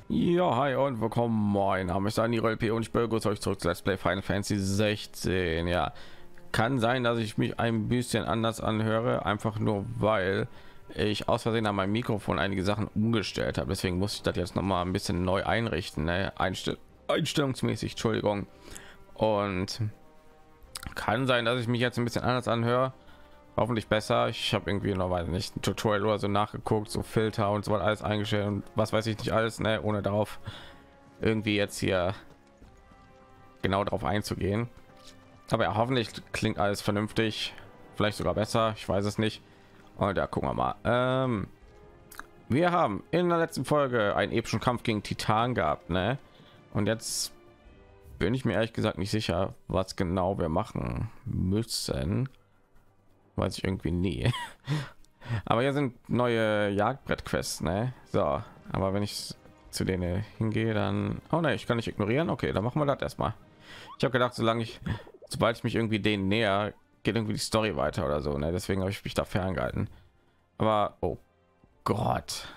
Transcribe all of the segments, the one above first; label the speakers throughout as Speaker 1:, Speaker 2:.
Speaker 1: Ja, hi und willkommen. Mein Name ist Daniel LP und ich begrüße euch zurück zu Let's Play Final Fantasy 16. Ja, kann sein, dass ich mich ein bisschen anders anhöre, einfach nur weil ich aus Versehen an meinem Mikrofon einige Sachen umgestellt habe. Deswegen muss ich das jetzt noch mal ein bisschen neu einrichten, ne? Einstellungsmäßig, Entschuldigung. Und kann sein, dass ich mich jetzt ein bisschen anders anhöre. Hoffentlich besser. Ich habe irgendwie noch weiß nicht ein Tutorial oder so nachgeguckt, so Filter und so weiter alles eingestellt und was weiß ich nicht alles, ne, ohne darauf irgendwie jetzt hier genau darauf einzugehen. Aber ja, hoffentlich klingt alles vernünftig, vielleicht sogar besser, ich weiß es nicht. Und ja, gucken wir mal. Wir haben in der letzten Folge einen epischen Kampf gegen Titan gehabt, ne? Und jetzt bin ich mir ehrlich gesagt nicht sicher, was genau wir machen müssen. Weiß ich irgendwie nie. Aber hier sind neue Jagdbrett-Quests, ne? So, aber wenn ich zu denen hingehe, dann... Oh ne, ich kann nicht ignorieren. Okay, dann machen wir das erstmal. Ich habe gedacht, sobald ich mich irgendwie denen näher, geht irgendwie die Story weiter oder so, ne? Deswegen habe ich mich da ferngehalten. Aber, oh Gott.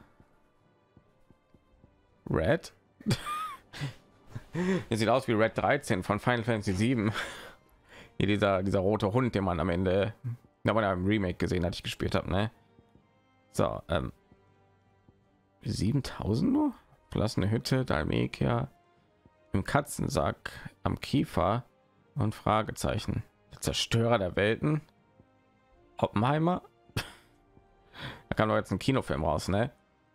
Speaker 1: Red? Er sieht aus wie Red 13 von Final Fantasy 7. Hier dieser rote Hund, den man am Ende, da man ja im Remake gesehen hat, ich gespielt habe, ne? So, 7000 nur? Verlassene Hütte, Dalmekia, im Katzensack, am Kiefer und Fragezeichen. Der Zerstörer der Welten. Oppenheimer. Da kam doch jetzt ein Kinofilm raus, ne?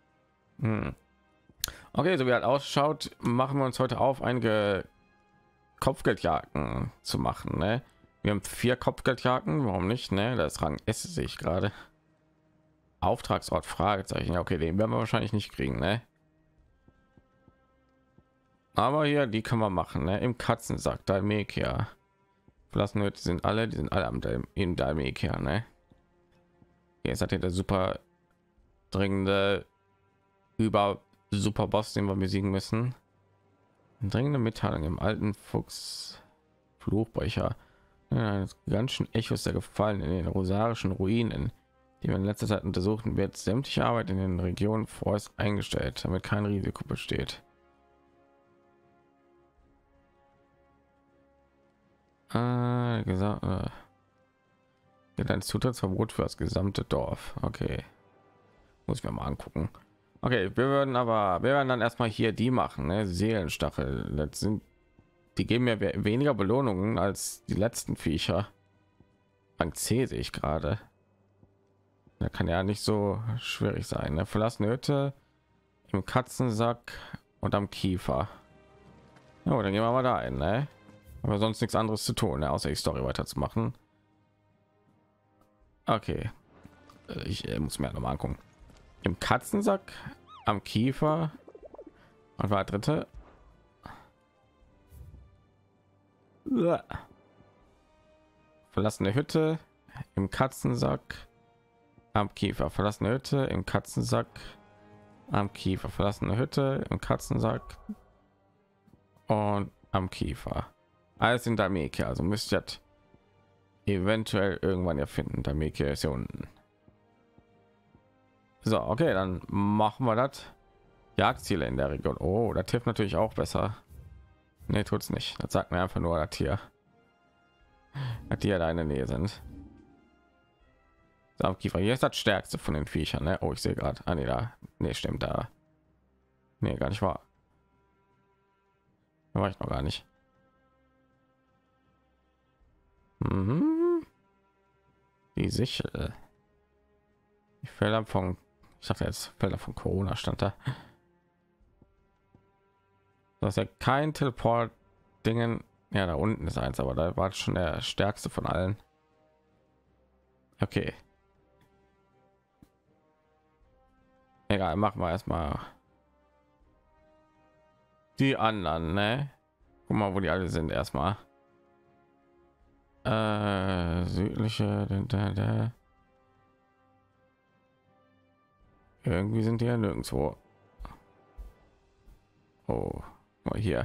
Speaker 1: Okay, so wie halt ausschaut, machen wir uns heute auf, einige Kopfgeldjagden zu machen, ne? Wir haben 4 Kopfgeldjagden, warum nicht, ne? Das Rang S sehe ich gerade. Auftragsort Fragezeichen. Ja, okay, den werden wir wahrscheinlich nicht kriegen, ne? Aber hier, die können wir machen, ne? Im Katzensack, Dalmekia. Verlassen wird, die sind alle in Dalmekia, ne? Jetzt hat er der super dringende super Boss, den wir besiegen müssen. Eine dringende Mitteilung im alten Fuchs Fluchbrecher. Ja, ganz schön Echos der Gefallen in den rosarischen Ruinen, die wir in letzter Zeit untersuchten, wird sämtliche Arbeit in den Regionen vorerst eingestellt, damit kein Risiko besteht. Gibt ein Zutrittsverbot für das gesamte Dorf. Okay, muss ich mir mal angucken. Okay, wir werden dann erstmal hier die machen, ne? Seelenstachel. Das sind, die geben mir weniger Belohnungen als die letzten Viecher. Rang C sehe ich gerade. Da kann ja nicht so schwierig sein, ne? Verlassene Hütte, im Katzensack und am Kiefer. Ja, dann gehen wir mal da ein, ne? Aber sonst nichts anderes zu tun, ne? Außer die Story weiterzumachen. Okay, ich muss mir noch mal angucken. Im Katzensack, am Kiefer und war der dritte. Verlassene Hütte, im Katzensack, am Kiefer. Verlassene Hütte, im Katzensack, am Kiefer. Verlassene Hütte, im Katzensack und am Kiefer. Alles in Dalmekia, also müsst ihr eventuell irgendwann ja finden. Dalmekia ist hier unten. So, okay, dann machen wir das. Jagdziele in der Region. Oh, das hilft natürlich auch besser. Nee, tut's nicht. Das sagt mir einfach nur, dass hier da in der Nähe sind. So, am Kiefer. Hier ist das stärkste von den Viechern, ne? Oh, ich sehe gerade. Ah, nee, da. Nee, stimmt da. Nee, gar nicht wahr. Da war ich noch gar nicht. Mhm. Die Sichel. Die Felder von, ich dachte jetzt Felder von Corona stand da. Das ist ja kein Teleport Dingen. Ja, da unten ist eins, aber da war schon der stärkste von allen. Okay. Egal, machen wir erstmal die anderen, ne? Guck mal, wo die alle sind erstmal. Südliche, irgendwie sind die ja nirgendwo. Oh, mal hier.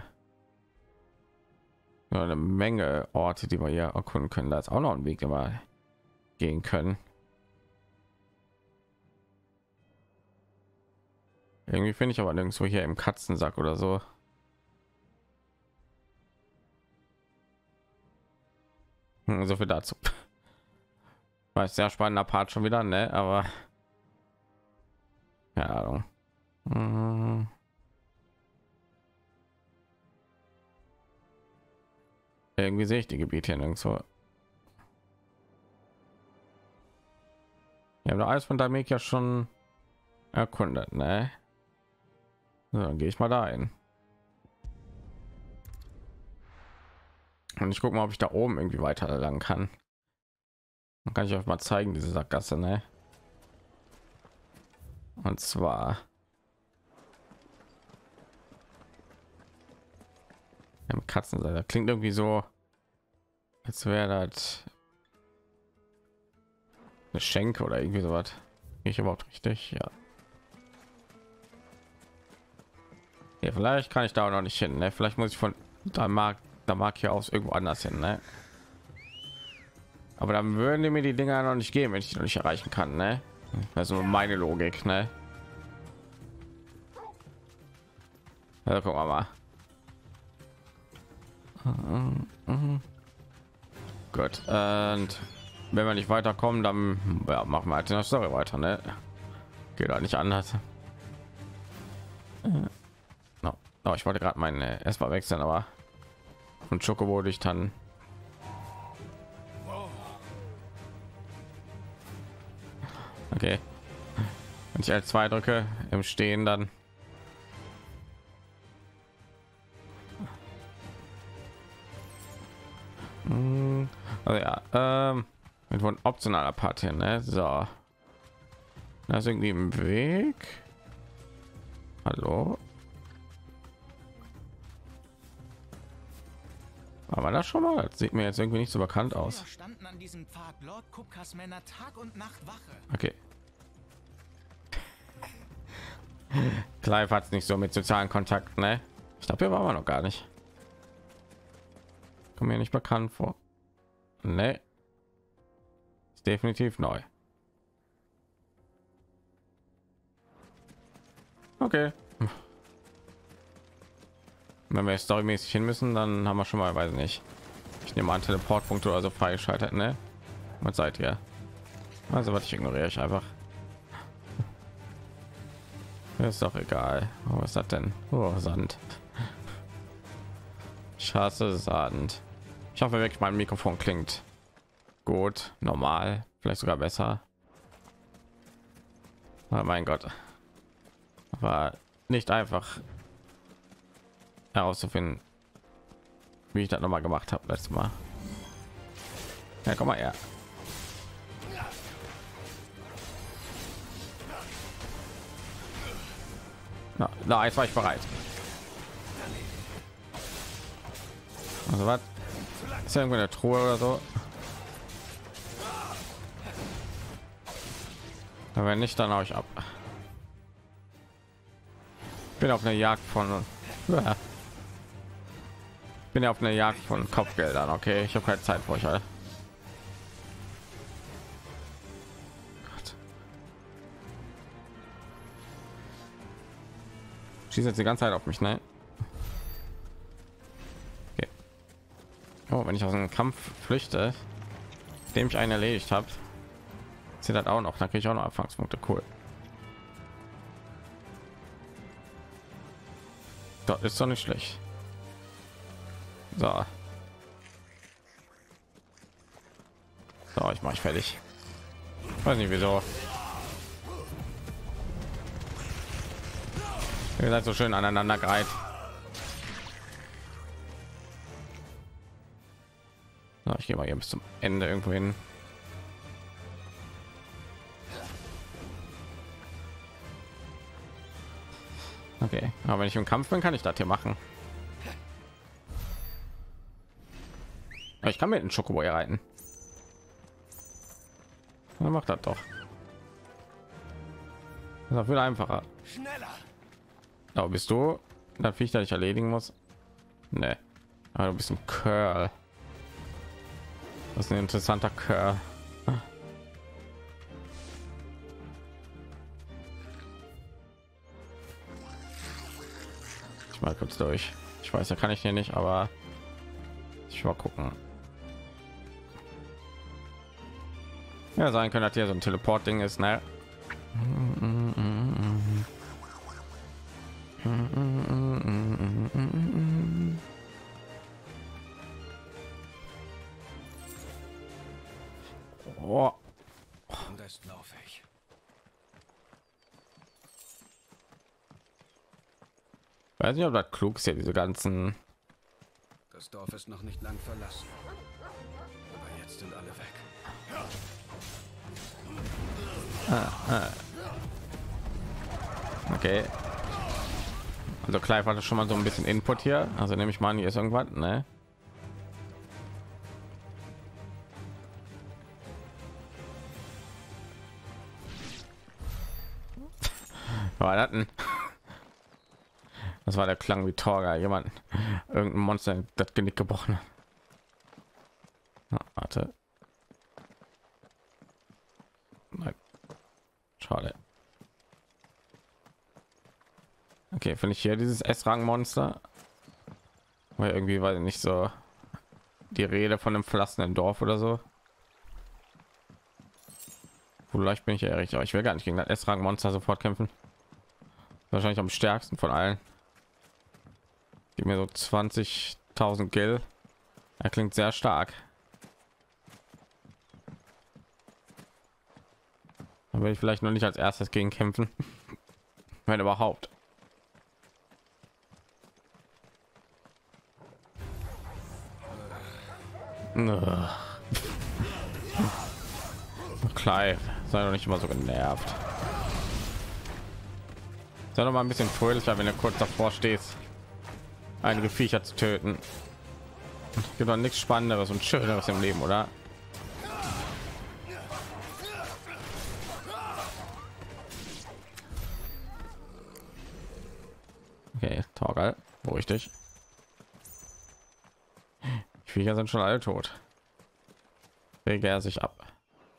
Speaker 1: Ja, eine Menge Orte, die wir hier erkunden können. Da ist auch noch ein Weg, den wir gehen können. Irgendwie finde ich aber nirgendwo hier im Katzensack oder so. So viel dazu. War sehr spannender Part schon wieder, ne? Aber keine Ahnung. Mhm. Irgendwie sehe ich die Gebiete hier nirgendwo. Wir haben da alles von Damek schon erkundet, ne? So, dann gehe ich mal da ein. Und ich gucke mal, ob ich da oben irgendwie weiter lang kann. Dann kann ich euch mal zeigen, diese Sackgasse, ne? Und zwar im Katzenseiter. Klingt irgendwie so, als wäre das eine Schenke oder irgendwie so was. Ich überhaupt richtig? Ja. Ja, vielleicht kann ich da auch noch nicht hin, ne? Vielleicht muss ich von da mag hier aus irgendwo anders hin, ne? Aber dann würden die mir die Dinger noch nicht geben, wenn ich die noch nicht erreichen kann, ne? Also meine Logik, ne? Also gucken wir mal. Gut, und wenn wir nicht weiterkommen, dann ja, machen wir halt in der Story weiter, ne? Geht da nicht anders. No. Oh, ich wollte gerade meine erstmal wechseln, aber und Chocobo durch dann. Okay, wenn ich L2 drücke im Stehen, dann also ja, mit ein optionaler Part hier, ne? So, da ist irgendwie im Weg. Hallo, aber das schon mal, das sieht mir jetzt irgendwie nicht so bekannt aus.
Speaker 2: Standen an diesem Pfad Lord Kupkas Männer Tag und Nacht Wache.
Speaker 1: Okay. Clive hat es nicht so mit sozialen Kontakt, ne? Ich glaube, hier waren wir noch gar nicht. Kommt mir nicht bekannt vor. Ne, ist definitiv neu. Okay. Wenn wir storymäßig hin müssen, dann haben wir schon mal, weiß nicht. Ich nehme an, Teleportpunkte oder so freigeschaltet, ne? Was seid ihr? Also was, ich ignoriere ich einfach. Ist doch egal. Oh, was ist das denn? Oh, Sand. Ich hasse Sand. Ich hoffe wirklich, mein Mikrofon klingt gut, normal, vielleicht sogar besser. Oh mein Gott, war nicht einfach herauszufinden, wie ich das noch mal gemacht habe letztes Mal. Ja, komm mal her. Na, jetzt war ich bereit. Also was? Ist ja irgendwo eine Truhe oder so? Wenn nicht, dann hau ich ab. Bin auf einer Jagd von bin ja auf einer Jagd von Kopfgeldern. Okay, ich habe keine Zeit für euch alle. Gott. Schießt jetzt die ganze Zeit auf mich, ne? Okay. Oh, wenn ich aus dem Kampf flüchte, dem ich einen erledigt habe, zählt das auch noch. Dann kriege ich auch noch Anfangspunkte. Cool. Das ist doch nicht schlecht. So. So, ich mache fertig. Weiß nicht wieso. Ihr seid so schön aneinander greift. So, ich gehe mal hier bis zum Ende irgendwo hin. Okay, aber wenn ich im Kampf bin, kann ich das hier machen. Aber ich kann mit dem Schokoboy reiten. Dann macht das doch. Das ist viel einfacher.
Speaker 2: Schneller.
Speaker 1: Aber bist du dann Viech, das ich erledigen muss? Nee. Aber du bist ein Curl. Das ist ein interessanter Curl. mal kurz durch. Ich weiß, da kann ich hier nicht, aber ich mal gucken. Ja, sein können, dass hier so ein Teleport-Ding ist, ne? Oh.
Speaker 2: Am besten laufe ich.
Speaker 1: Weiß nicht, ob das klug ist, hier diese ganzen.
Speaker 2: Das Dorf ist noch nicht lang verlassen. Aber jetzt sind alle weg.
Speaker 1: Okay. Also Clive hatte schon mal so ein bisschen Input hier. Also nehme ich mal an, hier ist irgendwas, ne? Was war das denn? Das war der Klang wie Torga. Jemand, irgendein Monster das Genick gebrochen hat. Na, warte. Nein. Schade. Okay, finde ich hier dieses S-Rang-Monster. Weil irgendwie war nicht so die Rede von einem verlassenen Dorf oder so. Vielleicht bin ich ja richtig, aber ich will gar nicht gegen das S-Rang-Monster sofort kämpfen. Wahrscheinlich am stärksten von allen. Gib mir so 20.000 Gil. Er klingt sehr stark. Da will ich vielleicht noch nicht als erstes gegen kämpfen. Wenn überhaupt. Clive, sei doch nicht immer so genervt. Sei doch mal ein bisschen fröhlicher, wenn du kurz davor stehst, einige Viecher zu töten. Gibt doch nichts Spannenderes und Schöneres im Leben, oder? Okay, Torgal, beruhig dich. Die Viecher sind schon alle tot. Rege er sich ab.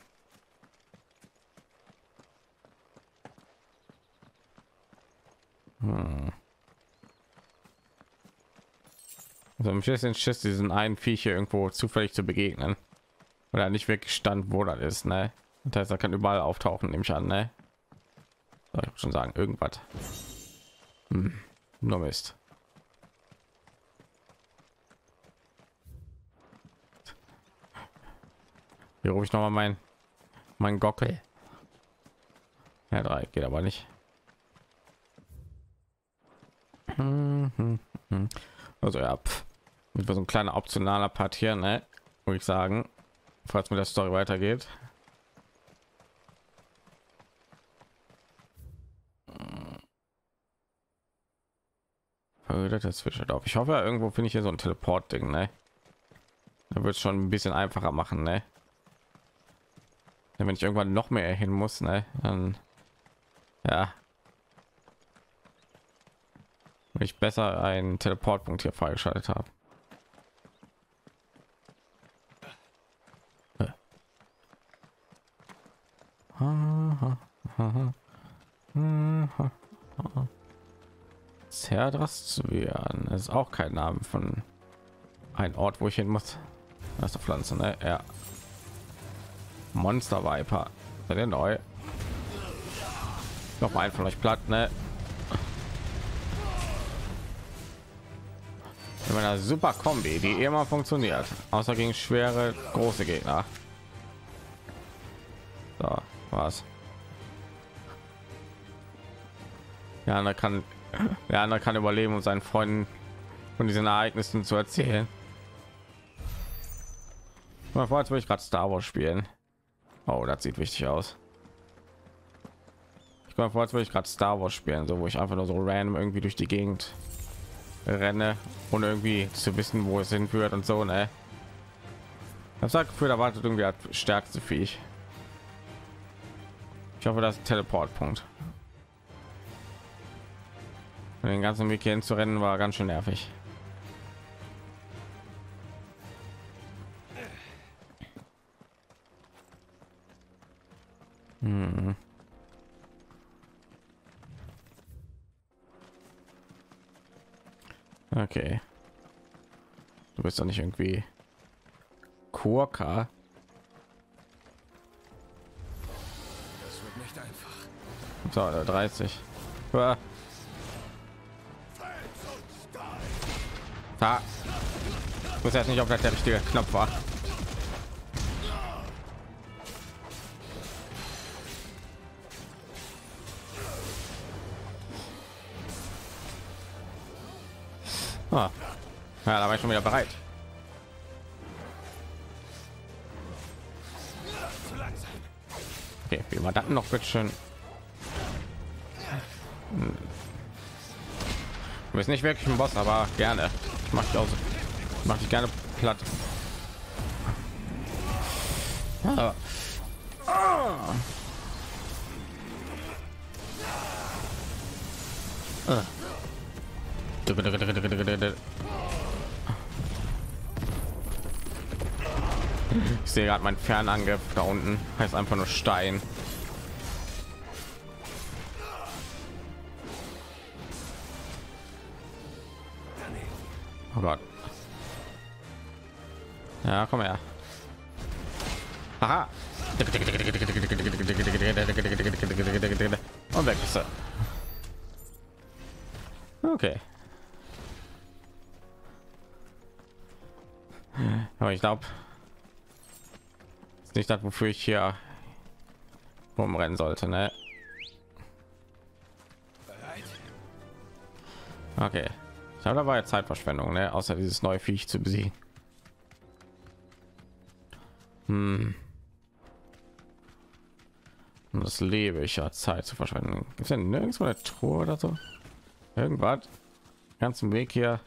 Speaker 1: Also im bisschen Schiss, diesen einen Viecher irgendwo zufällig zu begegnen. Oder nicht wirklich stand, wo das ist, ne? Das heißt, er kann überall auftauchen, nehme ich an, ne? Soll ich schon sagen, irgendwas. Nur Mist. Hier rufe ich noch mal mein Gockel. Ja, 3 geht aber nicht. Also ja, mit so ein kleiner optionaler Part hier, ne? Würde ich sagen, falls mir der Story weitergeht. Das wird auf. Ich hoffe, irgendwo finde ich hier so ein Teleport-Ding, ne? Da wird es schon ein bisschen einfacher machen, ne? Wenn ich irgendwann noch mehr hin muss, ne? Dann ja, wenn ich besser einen Teleportpunkt hier freigeschaltet habe. Zerdras zu werden ist auch kein Name von ein Ort, wo ich hin muss. Das ist eine Pflanze, ne? Ja. Monster Viper. Seid ihr neu? Noch mal ein von euch platt, ne? In meiner super Kombi, die immer funktioniert, außer gegen schwere große Gegner. So, was? Ja, der andere kann überleben, um seinen Freunden von diesen Ereignissen zu erzählen. Mal vor, als würde ich gerade Star Wars spielen. Oh, das sieht wichtig aus. Ich komme vor, als würde ich gerade Star Wars spielen, so wo ich einfach nur so random irgendwie durch die Gegend renne und irgendwie zu wissen, wo es hinführt und so, ne? Das sagt für erwartet irgendwie das stärkste Viech. Ich hoffe, das ist ein Teleportpunkt. Den ganzen Weg hin zu rennen war ganz schön nervig. Okay. Du bist doch nicht irgendwie Kurka.
Speaker 2: Das wird nicht einfach.
Speaker 1: So, 30. Ah. Ah. Ich weiß jetzt nicht, ob das der richtige Knopf war. Ah. Ja, da war ich schon wieder bereit. Okay, wie war das noch bitte schön? Du bist nicht wirklich ein Boss, aber gerne. Ich mach dich aus. Ich mach dich gerne platt. Ah. Ah. Ah. Ich sehe gerade mein Fernangriff da unten, heißt einfach nur Stein. Oh Gott. Ja, komm her. Aha. Und weg ist er. Okay. Aber ich glaube, ist nicht das, wofür ich hier rumrennen sollte, ne? Okay. Ich habe dabei Zeitverschwendung, ne? Außer dieses neue Viech zu besiegen. Und das lebe ich ja, Zeit zu verschwenden. Gibt es denn nirgendwo eine Truhe oder so? Irgendwas? Ganzen Weg hier.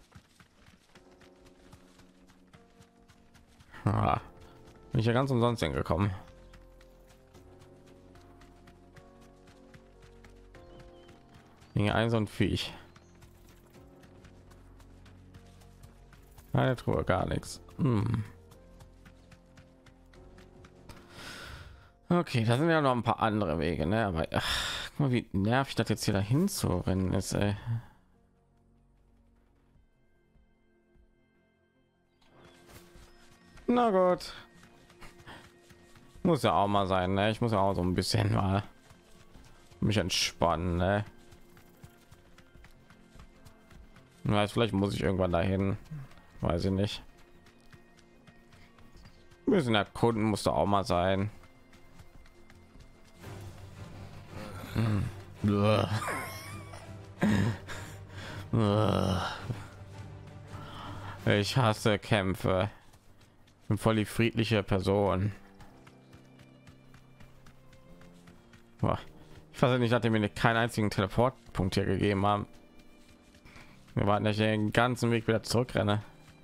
Speaker 1: Ah, bin ich ja ganz umsonst hingekommen. Hier ein so ein Viech. Eine Truhe, gar nichts. Okay, da sind ja noch ein paar andere Wege, ne? Aber ach, guck mal, wie nervig das jetzt hier dahin zu rennen ist, ey. Na gut, muss ja auch mal sein, ne? Ich muss ja auch so ein bisschen mal mich entspannen, ne? Weiß, vielleicht muss ich irgendwann dahin, weiß ich nicht. Ein bisschen erkunden muss da auch mal sein. Ich hasse Kämpfe. Ich bin voll die friedliche Person. Boah. Ich weiß nicht, nachdem wir keinen einzigen Teleportpunkt hier gegeben haben. Wir warten, dass ich den ganzen Weg wieder zurückrenne.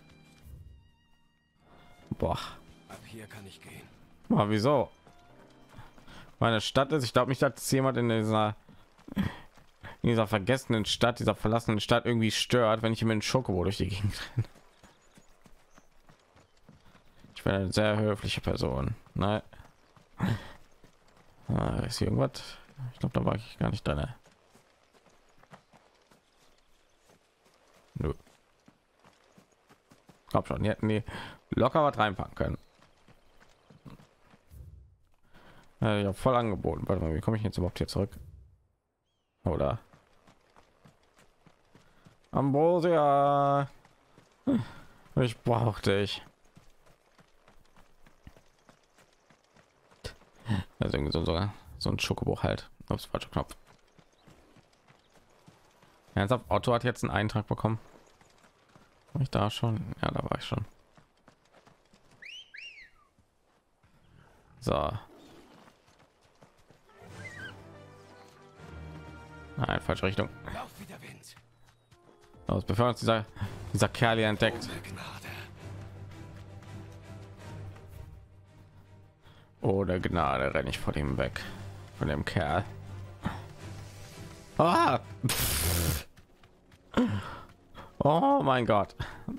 Speaker 1: Boah.
Speaker 2: Ab hier kann ich gehen.
Speaker 1: Boah, wieso? Meine Stadt ist, ich glaube nicht, dass jemand in dieser vergessenen Stadt, dieser verlassenen Stadt irgendwie stört, wenn ich mir einen Schokobo durch die Gegend renne. Ich bin eine sehr höfliche Person. Nein. Ist hier irgendwas? Ich glaube, da war ich gar nicht drin. Nö. Glaub schon, die hätten die locker was reinpacken können. Ja, voll angeboten. Warte mal, wie komme ich jetzt überhaupt hier zurück? Oder? Ambrosia. Ich brauche dich. Also irgendwie so ein Schokobuch halt. Ups, falscher Knopf. Ernsthaft, Otto hat jetzt einen Eintrag bekommen. War ich da schon? Ja, da war ich schon. So. Nein, falsche Richtung.
Speaker 2: Lauf wie der Wind.
Speaker 1: Aus, bevor uns dieser Kerl hier entdeckt.
Speaker 2: Ohne Gnade.
Speaker 1: Ohne Gnade renne ich vor dem weg. Von dem Kerl. Ah! Oh mein Gott.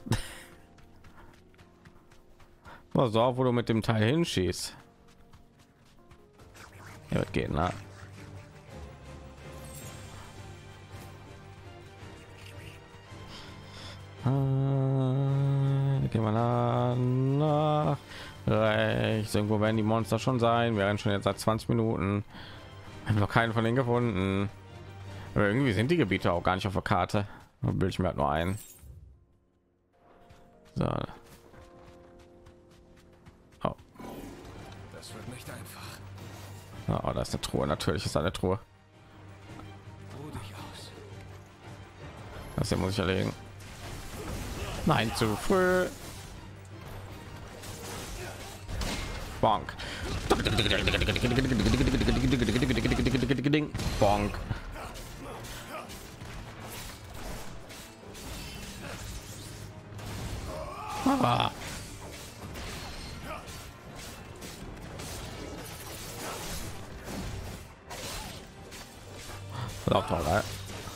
Speaker 1: Was so, wo du mit dem Teil hinschießt. Ja, wird gehen, ne? Gehen wir nach rechts. Irgendwo werden die Monster schon sein. Wir rennen schon jetzt seit 20 Minuten. Haben noch keinen von denen gefunden. Aber irgendwie sind die Gebiete auch gar nicht auf der Karte. Bilde ich mir halt nur ein. So. Oh.
Speaker 2: Das wird nicht einfach.
Speaker 1: Oh, da ist eine Truhe. Natürlich ist da eine Truhe.
Speaker 2: Ruh dich aus.
Speaker 1: Das hier muss ich erlegen. Nein, zu früh. Bonk. Bonk. Ah. Auch toll, ne?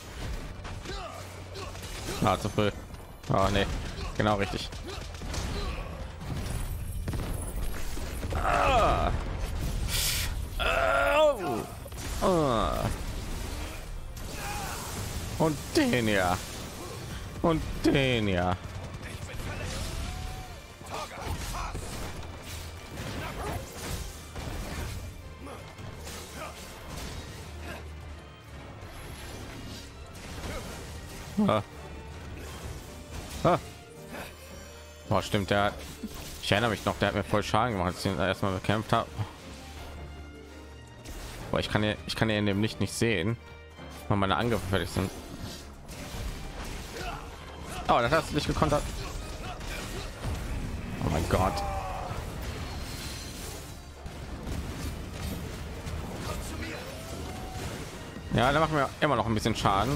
Speaker 1: Ah, zu früh. Oh nee, genau richtig. Ah. Oh. Ah. Und den ja. Und den ja. Ah. Ah. Boah, stimmt, der. Ich erinnere mich noch, der hat mir voll Schaden gemacht, als ich ihn erstmal bekämpft habe. Boah, ich kann ja in dem Licht nicht sehen, weil meine Angriffe fertig sind. Oh, das hast du nicht gekontert. Oh mein Gott. Ja, da machen wir immer noch ein bisschen Schaden.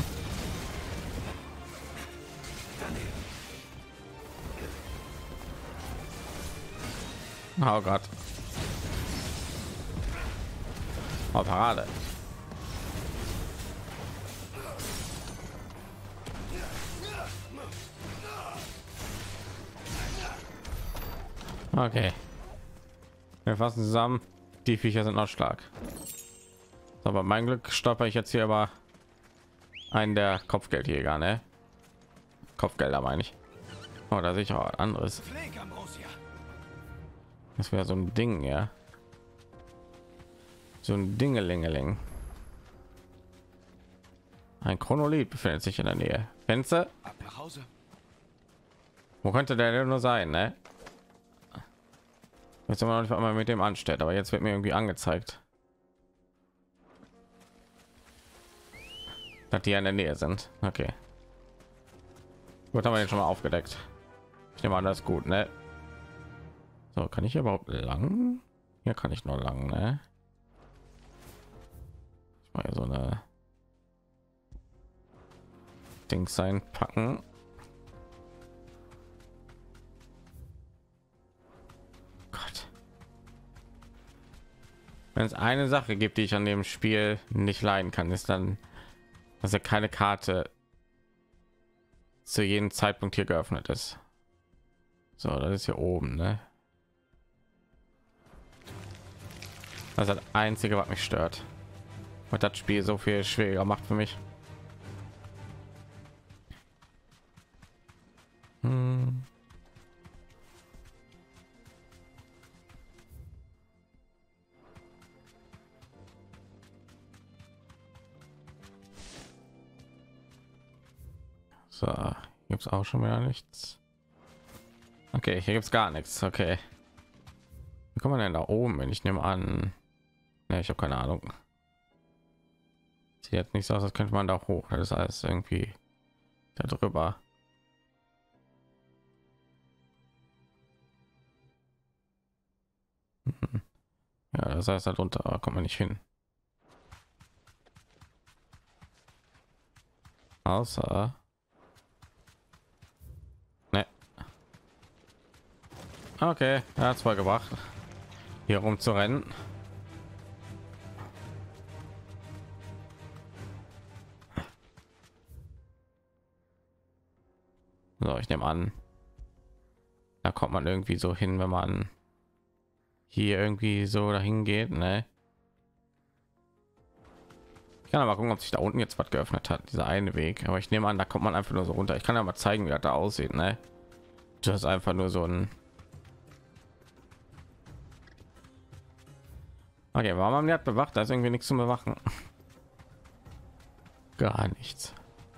Speaker 1: Oh Gott. Oh, Parade. Okay. Wir fassen zusammen. Die Viecher sind noch stark. Aber mein Glück stolper ich jetzt hier aber einen der Kopfgeldjäger, ne? Kopfgelder meine ich. Oh, da sehe ich auch anderes. Das wäre so ein Ding, ja. So ein Dingelingeling. Ein Chronolith befindet sich in der Nähe. Fenster?
Speaker 2: Ab nach Hause.
Speaker 1: Wo könnte der denn nur sein, ne? Jetzt haben wir noch nicht mal mit dem anstellt, aber jetzt wird mir irgendwie angezeigt, dass die in der Nähe sind. Okay. Gut, haben wir den schon mal aufgedeckt. Ich nehme an, das ist gut, ne? So, kann ich überhaupt lang? Hier kann ich nur lang, ne? Ich mache so eine Dings sein packen. Gott. Wenn es eine Sache gibt, die ich an dem Spiel nicht leiden kann, ist dann, dass er keine Karte zu jedem Zeitpunkt hier geöffnet ist. So, das ist hier oben, ne? Das ist das Einzige, was mich stört. Und das Spiel so viel schwieriger macht für mich. So, gibt es auch schon wieder nichts. Okay, hier gibt es gar nichts. Okay. Wie kommt man denn da oben, wenn ich nehme an? Ne, ich habe keine Ahnung. Sieht jetzt nicht so aus, als könnte man da hoch. Das ist alles irgendwie da drüber. Ja, das heißt, darunter kommt man nicht hin. Außer. Ne. Okay, er hat zwar gebracht, hier rum zu rennen. So, ich nehme an, da kommt man irgendwie so hin, wenn man hier irgendwie so dahin geht, ne? Ich kann aber gucken, ob sich da unten jetzt was geöffnet hat, dieser eine Weg. Aber ich nehme an, da kommt man einfach nur so runter. Ich kann ja mal zeigen, wie das da aussieht. Ne? Das ist einfach nur so ein... Okay, warum haben die das bewacht? Da ist irgendwie nichts zu bewachen. Gar nichts.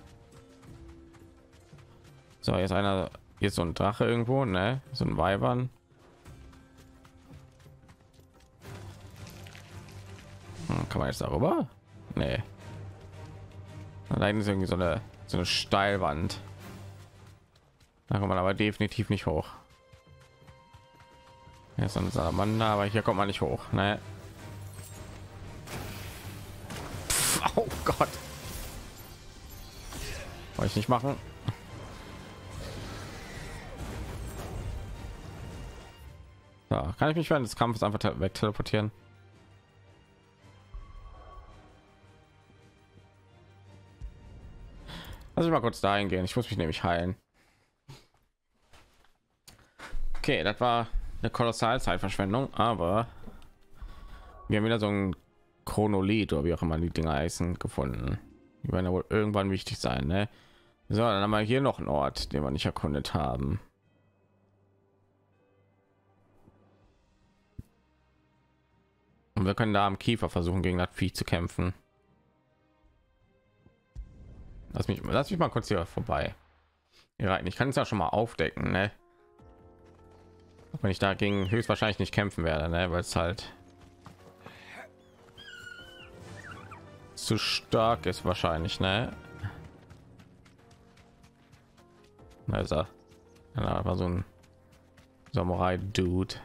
Speaker 1: So, jetzt einer, jetzt so ein Drache irgendwo, ne? So ein Weibern. Kann man jetzt darüber? Nee. Allein ist irgendwie so eine Steilwand. Da kommt man aber definitiv nicht hoch. Jetzt ist eine Salamander, aber hier kommt man nicht hoch. Ne? Oh Gott. Wollte ich nicht machen. Ja, kann ich mich während des Kampfes einfach weg teleportieren? Lass ich mal kurz dahin gehen. Ich muss mich nämlich heilen. Okay, das war eine kolossale Zeitverschwendung, aber wir haben wieder so ein Chronolith oder wie auch immer die Dinger heißen gefunden. Die werden ja wohl irgendwann wichtig sein, ne? So, dann haben wir hier noch einen Ort, den wir nicht erkundet haben. Und wir können da am Kiefer versuchen, gegen das Viech zu kämpfen. Lass mich mal kurz hier vorbei. Ja, ich kann es ja schon mal aufdecken, ne? Wenn ich dagegen höchstwahrscheinlich nicht kämpfen werde, ne? Weil es halt zu stark ist wahrscheinlich, ne? Also, ja, war so ein Samurai-Dude.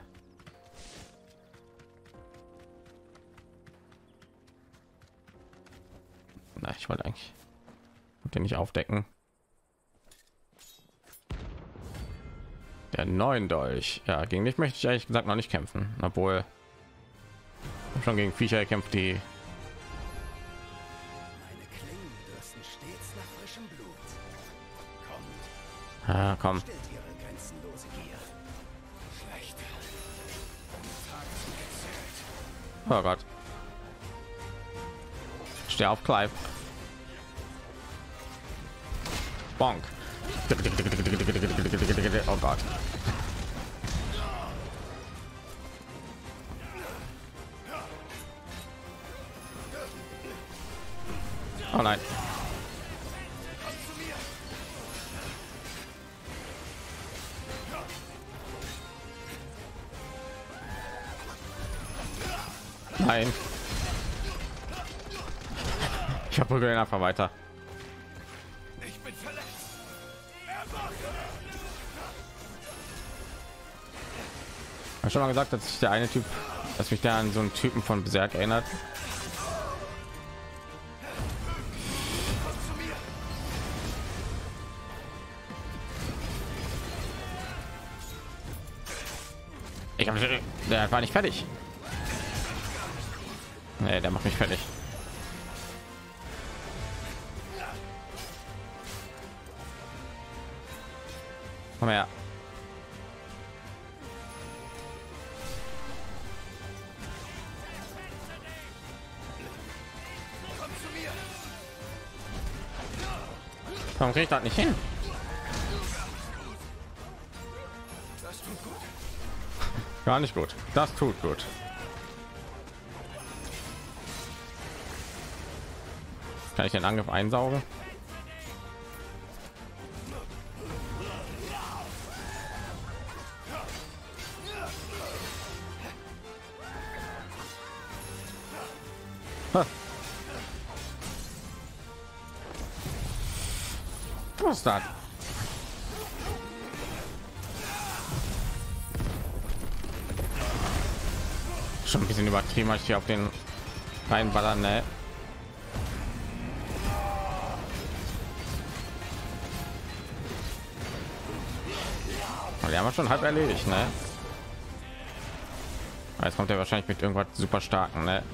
Speaker 1: Na, ich wollte eigentlich den nicht aufdecken. Der neuen Dolch. Ja, gegen dich möchte ich ehrlich gesagt noch nicht kämpfen, obwohl ich schon gegen Viecher gekämpft, die
Speaker 2: Meine Klingen dürsten stets nach frischem Blut.
Speaker 1: komm.
Speaker 2: Stillt ihre grenzenlose Gier. Schlecht. Tag gezählt.
Speaker 1: Oh Gott. Steh auf, Clive. Bonk. Oh Gott. Oh nein. Nein. Ich habe den einfach weiter.
Speaker 2: Ich bin verletzt.
Speaker 1: Ich habe schon mal gesagt, dass ich der eine Typ, dass mich der an so einen Typen von Berserk erinnert. Ich habe, der war nicht fertig. Nee, der macht mich fertig. Komm her. Warum krieg ich das nicht hin?
Speaker 2: Das tut gut.
Speaker 1: Gar nicht gut. Das tut gut. Kann ich den Angriff einsaugen? Ha. Was ist das? Schon ein bisschen übertrieben, als ich hier auf den reinballern, ne? Die haben wir schon halb erledigt, ne? Jetzt kommt er wahrscheinlich mit irgendwas super starken, ne?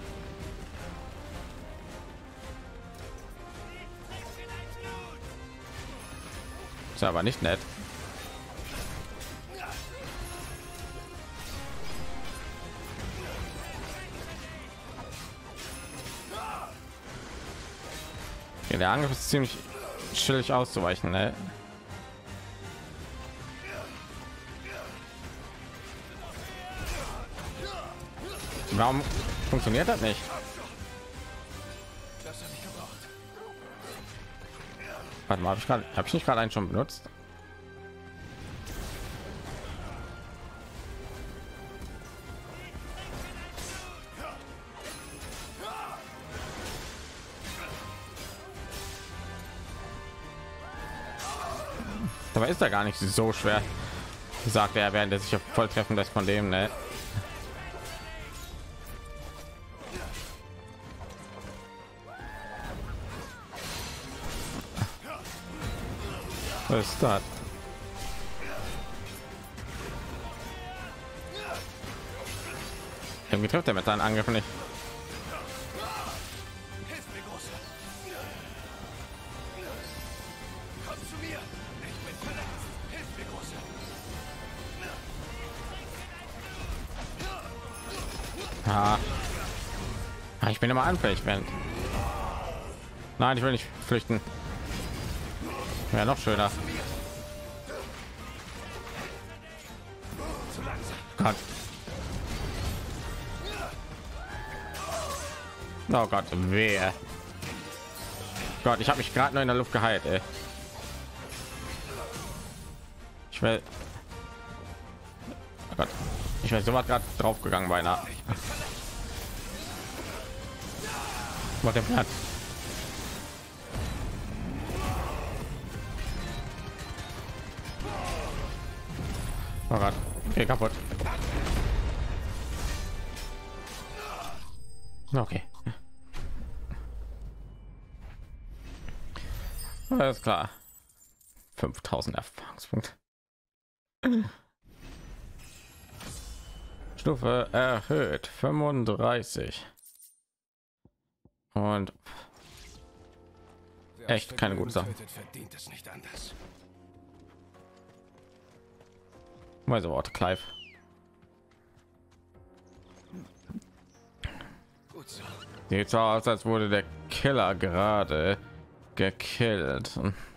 Speaker 1: Ist aber nicht nett. Ja, der Angriff ist ziemlich chillig auszuweichen, ne? Warum funktioniert das nicht? Warte mal, habe ich nicht gerade einen schon benutzt? Aber ist da gar nicht so schwer, sagt er, während er sich auf Volltreffen lässt von dem, ne? Was ist das? Irgendwie trifft er mit seinen Angriffen nicht. Ah. Ich bin immer anfällig, wenn. Nein, ich will nicht flüchten. Ja, noch schöner. Gott. Oh Gott, wer? Gott, ich habe mich gerade nur in der Luft geheilt, ey. Ich will. Oh Gott. Ich wäre so was gerade drauf gegangen beinahe. Was der Platz. Oh Gott. Okay, kaputt. Okay. Alles klar. 5000 Erfahrungspunkte. Stufe erhöht 35. Und echt keine gute Sache.
Speaker 2: Verdient es nicht anders.
Speaker 1: Weise Worte, Clive.
Speaker 2: Gut so.
Speaker 1: Sieht so aus, als wurde der Killer gerade gekillt.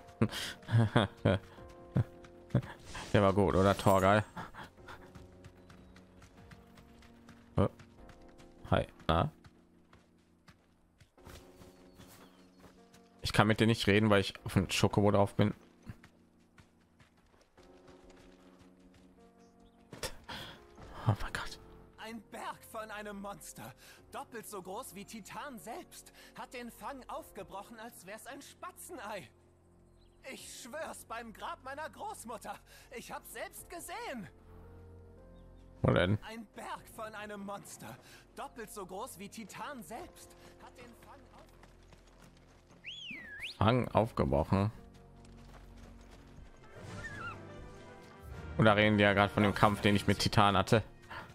Speaker 1: Der war gut, oder Torgeil? Oh. Hi. Ah. Ich kann mit dir nicht reden, weil ich auf dem Schokobo drauf bin. Oh mein Gott.
Speaker 3: Ein Berg von einem Monster, doppelt so groß wie Titan selbst, hat den Fang aufgebrochen, als wär's ein Spatzenei. Ich schwör's beim Grab meiner Großmutter. Ich hab's selbst gesehen.
Speaker 1: Wo denn?
Speaker 3: Ein Berg von einem Monster, doppelt so groß wie Titan selbst, hat den
Speaker 1: Fang aufgebrochen. Und da reden wir ja gerade von dem Kampf, den ich mit Titan hatte.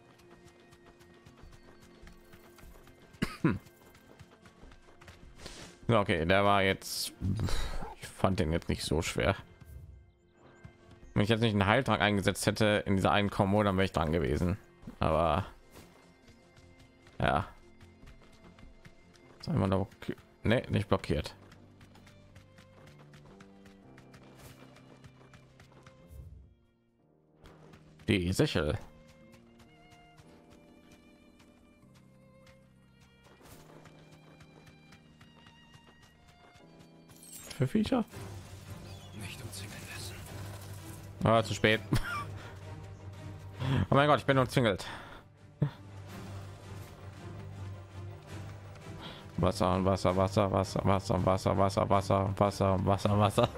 Speaker 1: Okay, der war jetzt. Ich fand den jetzt nicht so schwer. Wenn ich jetzt nicht einen Heiltrank eingesetzt hätte in dieser einen Kombo, dann wäre ich dran gewesen. Aber ja, sagen wir da, nee, nicht blockiert. Die Sichel. Für Viecher?
Speaker 2: Nicht umzingeln lassen.
Speaker 1: Ah, zu spät. Oh mein Gott, ich bin umzingelt. Wasser und Wasser, Wasser, Wasser, Wasser, Wasser, Wasser, Wasser, Wasser, Wasser, Wasser.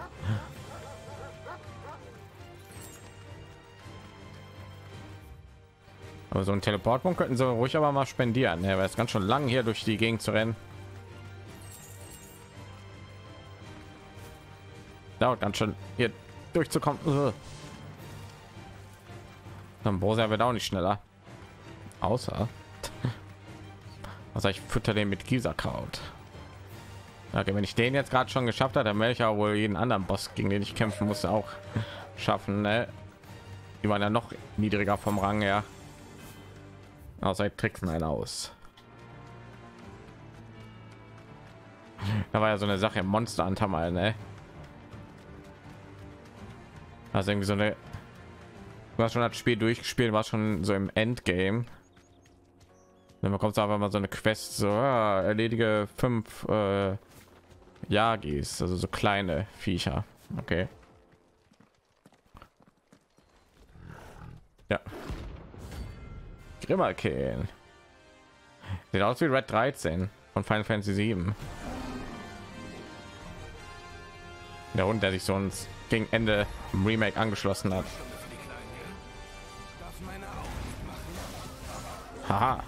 Speaker 1: Aber so ein Teleportpunkt könnten sie ruhig aber mal spendieren, ne? Weil es ganz schon lang hier durch die Gegend zu rennen. Dauert ganz schön hier durchzukommen. Dann Borussia wird auch nicht schneller. Außer ich fütter den mit Gisakraut. Okay, wenn ich den jetzt gerade schon geschafft habe, dann werde ich ja wohl jeden anderen Boss, gegen den ich kämpfen musste, auch schaffen. Ne? Die waren ja noch niedriger vom Rang her. Außer ich tricksen einen aus. Da war ja so eine Sache im Monster Hunter mal, ne? Also irgendwie so eine, du hast schon das Spiel durchgespielt, war schon so im Endgame. Dann bekommst du einfach mal so eine Quest, so erledige 5 Yagis, also so kleine Viecher. Okay. Ja. Grimmerkin. Sieht aus wie Red 13 von Final Fantasy 7. Der Hund, der sich sonst gegen Ende im Remake angeschlossen hat. Haha.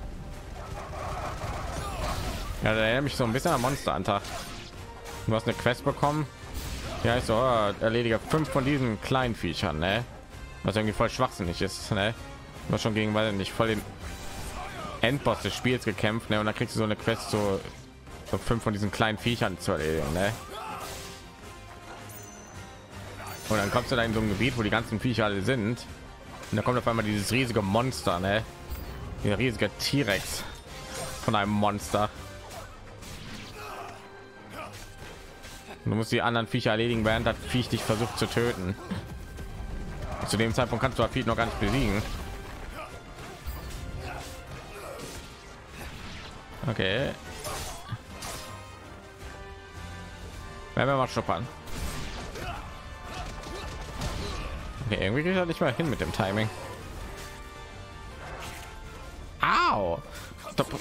Speaker 1: Ja, da erinnert mich so ein bisschen an Monster Hunter. Du hast eine Quest bekommen. Ja, ich so, erledige 5 von diesen kleinen Viechern, ne? Was irgendwie voll schwachsinnig ist, ne? Du hast schon gegen, weil nicht voll den Endboss des Spiels gekämpft, ne? Und dann kriegst du so eine Quest, so 5 von diesen kleinen Viechern zu erledigen, ne? Und dann kommst du da in so ein Gebiet, wo die ganzen Viecher alle sind. Und da kommt auf einmal dieses riesige Monster, ne? Der riesige T-Rex von einem Monster. Und du musst die anderen Viecher erledigen, während das Viech dich versucht zu töten. Und zu dem Zeitpunkt kannst du das Viech noch gar nicht besiegen. Okay. Werden wir mal schnuppern. Okay, irgendwie geht er nicht mal hin mit dem Timing. Au! Stopp.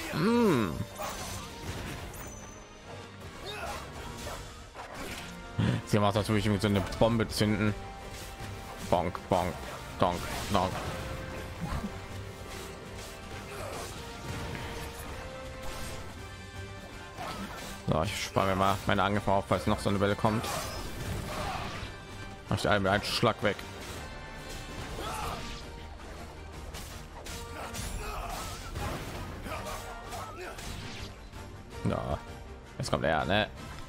Speaker 1: Sie macht natürlich mit so eine Bombe zünden. Bonk, bonk, donk, donk. So, ich spare mir mal meine Angriffe auf, falls noch so eine Welle kommt. Mach ich einen Schlag weg. Ja, jetzt kommt er, ne?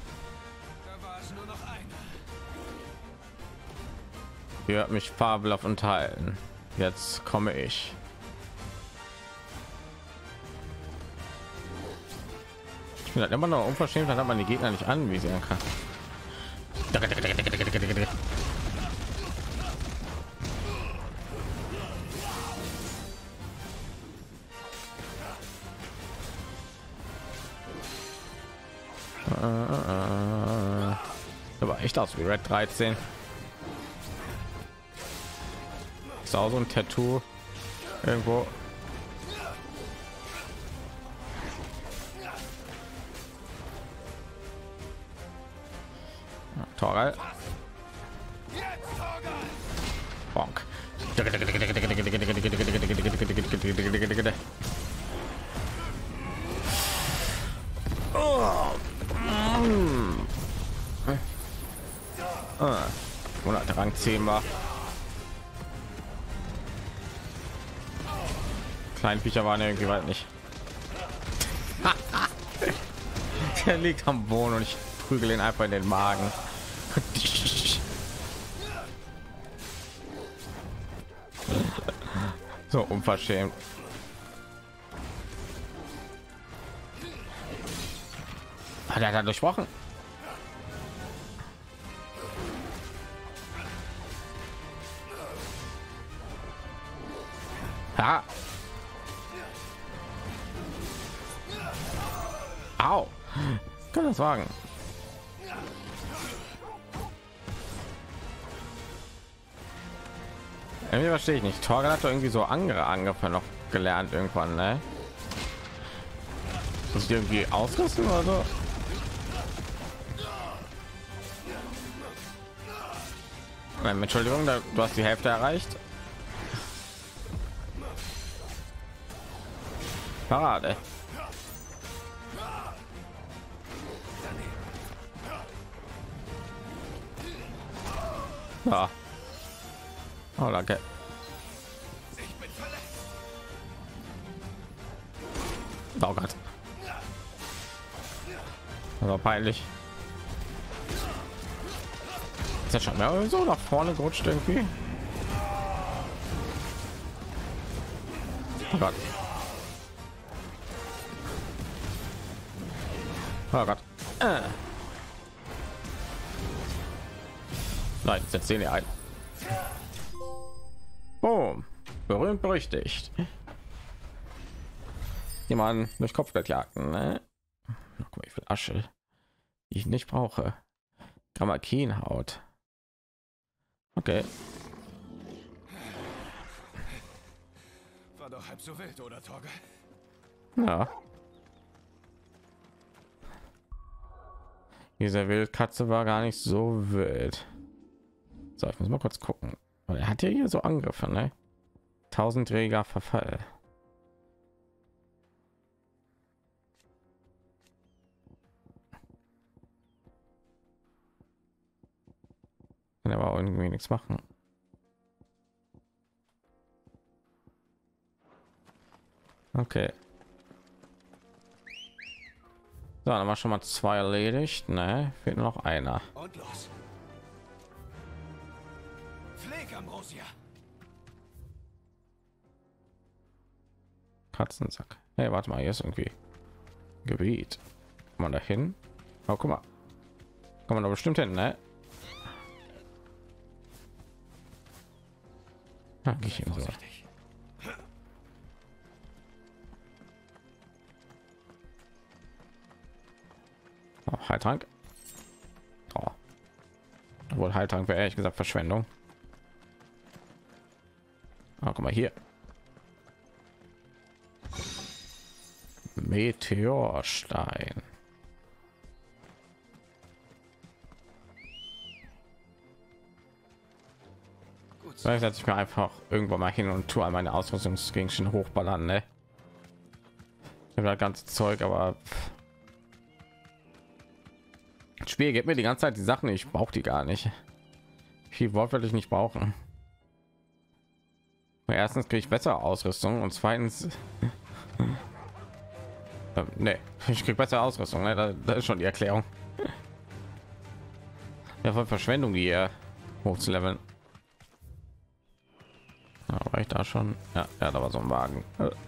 Speaker 1: Ihr hört mich fabelhaft unterhalten. Jetzt komme ich. Ich bin halt immer noch unverschämt, dann hat man die Gegner nicht anvisieren kann. Aber echt aus wie Red 13. Ist auch so ein Tattoo irgendwo. Torgal. Bonk. Oder Rang 10 war. Kleinviecher waren irgendwie weit nicht. Der liegt am Boden und ich prügel ihn einfach in den Magen. So unverschämt. Hat er da durchbrochen? Ja. Au. Kann das wagen? Irgendwie verstehe ich nicht. Torgal hat doch irgendwie so andere Angriffe noch gelernt irgendwann, ne? Muss ich irgendwie ausrüsten oder so? Entschuldigung, du hast die Hälfte erreicht. Parade. Ja. Oh, danke. Oh Gott. Aber peinlich. Ist das schon mehr so nach vorne gerutscht irgendwie? Oh Gott. Oh Gott. Nein, setz den hier ein. Boom. Berühmt berüchtigt. Jemand durch Kopfgeld jagten, ne? Guck mal, wie viel Asche die ich nicht brauche. Grammakinhaut. Okay.
Speaker 2: War doch halb so wild, oder Torge?
Speaker 1: Ja. Diese Wildkatze war gar nicht so wild. So, ich muss mal kurz gucken. Weil er hat ja hier so Angriffe, ne? 1000-jähriger Verfall. Kann aber irgendwie nichts machen. Okay. So, dann war schon mal 2 erledigt, ne? Fehlt nur noch einer.
Speaker 2: Und los. Pfleg, Ambrosia.
Speaker 1: Katzensack. Hey, warte mal, hier ist irgendwie Gebiet. Kann man da hin? Oh, guck mal. Kann man da bestimmt hin, ne? Ja, geh ich hin so.
Speaker 2: Vorsichtig.
Speaker 1: Oh, Heiltrank. Oh. Obwohl Heiltrank wäre ehrlich gesagt Verschwendung. Oh, guck mal hier. Meteorstein.
Speaker 2: Gut.
Speaker 1: Vielleicht setze ich mir einfach irgendwo mal hin und tue all meine Ausrüstungsgegenstände hochballern, ne? Ich habe das ganze Zeug, aber das Spiel gibt mir die ganze Zeit die Sachen, ich brauche die gar nicht. Viel wortwörtlich nicht brauchen. Erstens kriege ich bessere Ausrüstung und zweitens nee, ich kriege bessere Ausrüstung, ne? Das ist schon die Erklärung. Ja, von Verschwendung die hier hochzuleveln. Ja, war ich da schon? Ja, ja, da war so ein Wagen.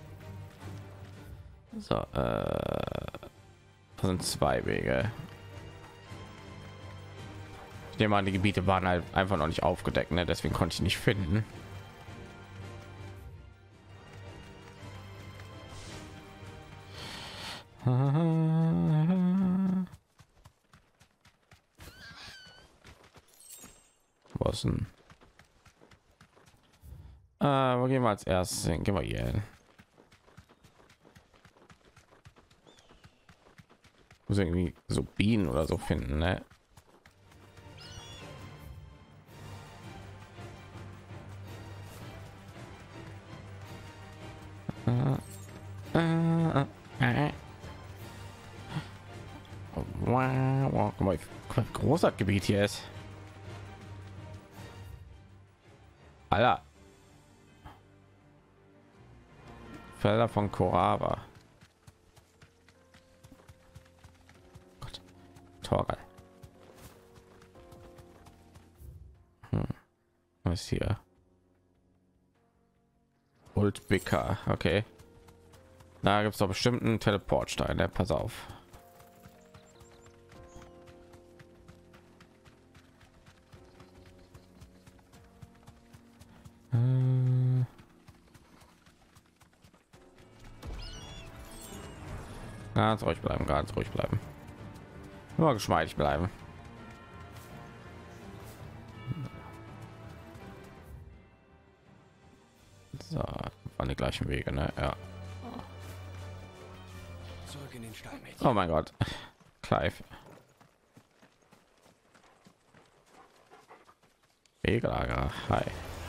Speaker 1: So, das sind 2 Wege. Ich nehme an, die Gebiete waren halt einfach noch nicht aufgedeckt, ne? Deswegen konnte ich nicht finden. Was denn? Wo gehen wir als erstes hin? Gehen wir hier hin. Muss irgendwie so Bienen oder so finden, ne? Wow, guck mal, wie groß das Gebiet hier ist. Alter. Felder von Koraba. Gott. Torgal. Was ist hier? Old Bicker. Okay. Da gibt es doch bestimmt einen Teleportstein. Der pass auf. Ganz ruhig bleiben, ganz ruhig bleiben. Nur geschmeidig bleiben. So, waren die gleichen Wege, ne? Ja.
Speaker 2: Zurück in den Stall, Mädchen.
Speaker 1: Oh mein Gott. Clive. Wegelager. Hi.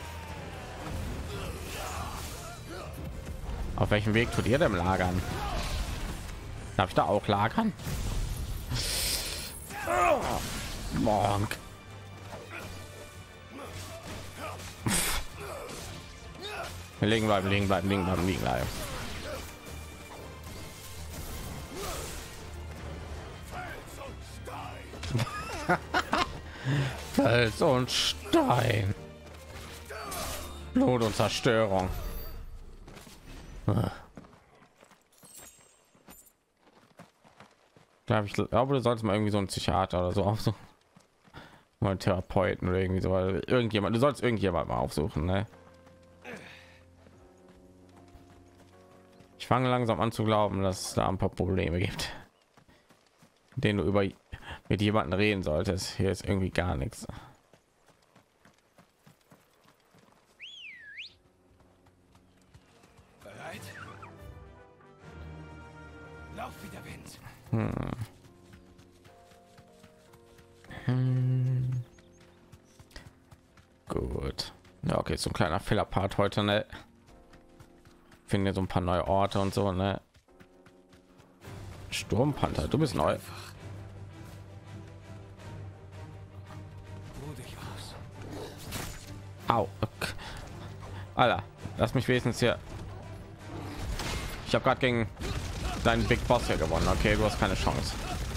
Speaker 1: Auf welchem Weg tut ihr denn lagern? Darf ich da auch lagern? Monk. Liegen bleiben, liegen bleiben, liegen bleiben, liegen bleiben. Fels und Stein. Blut und Zerstörung. Ich glaube, du solltest mal irgendwie so einen Psychiater oder so aufsuchen. Mal einen Therapeuten oder irgendwie so. Weil irgendjemand, du sollst irgendjemand mal aufsuchen, ne? Ich fange langsam an zu glauben, dass es da ein paar Probleme gibt, denen du mit jemandem reden solltest. Hier ist irgendwie gar nichts.
Speaker 2: Bereit? Lauf wie der Wind.
Speaker 1: Gut. Ja, okay, so ein kleiner Fehlerpart heute, ne? Finde so ein paar neue Orte und so, ne? Sturmpanther, du bist neu.
Speaker 2: Ruh dich aus.
Speaker 1: Au. Okay. Alter, lass mich wenigstens hier. Ich habe gerade gegen deinen Big Boss hier gewonnen. Okay, du hast keine Chance.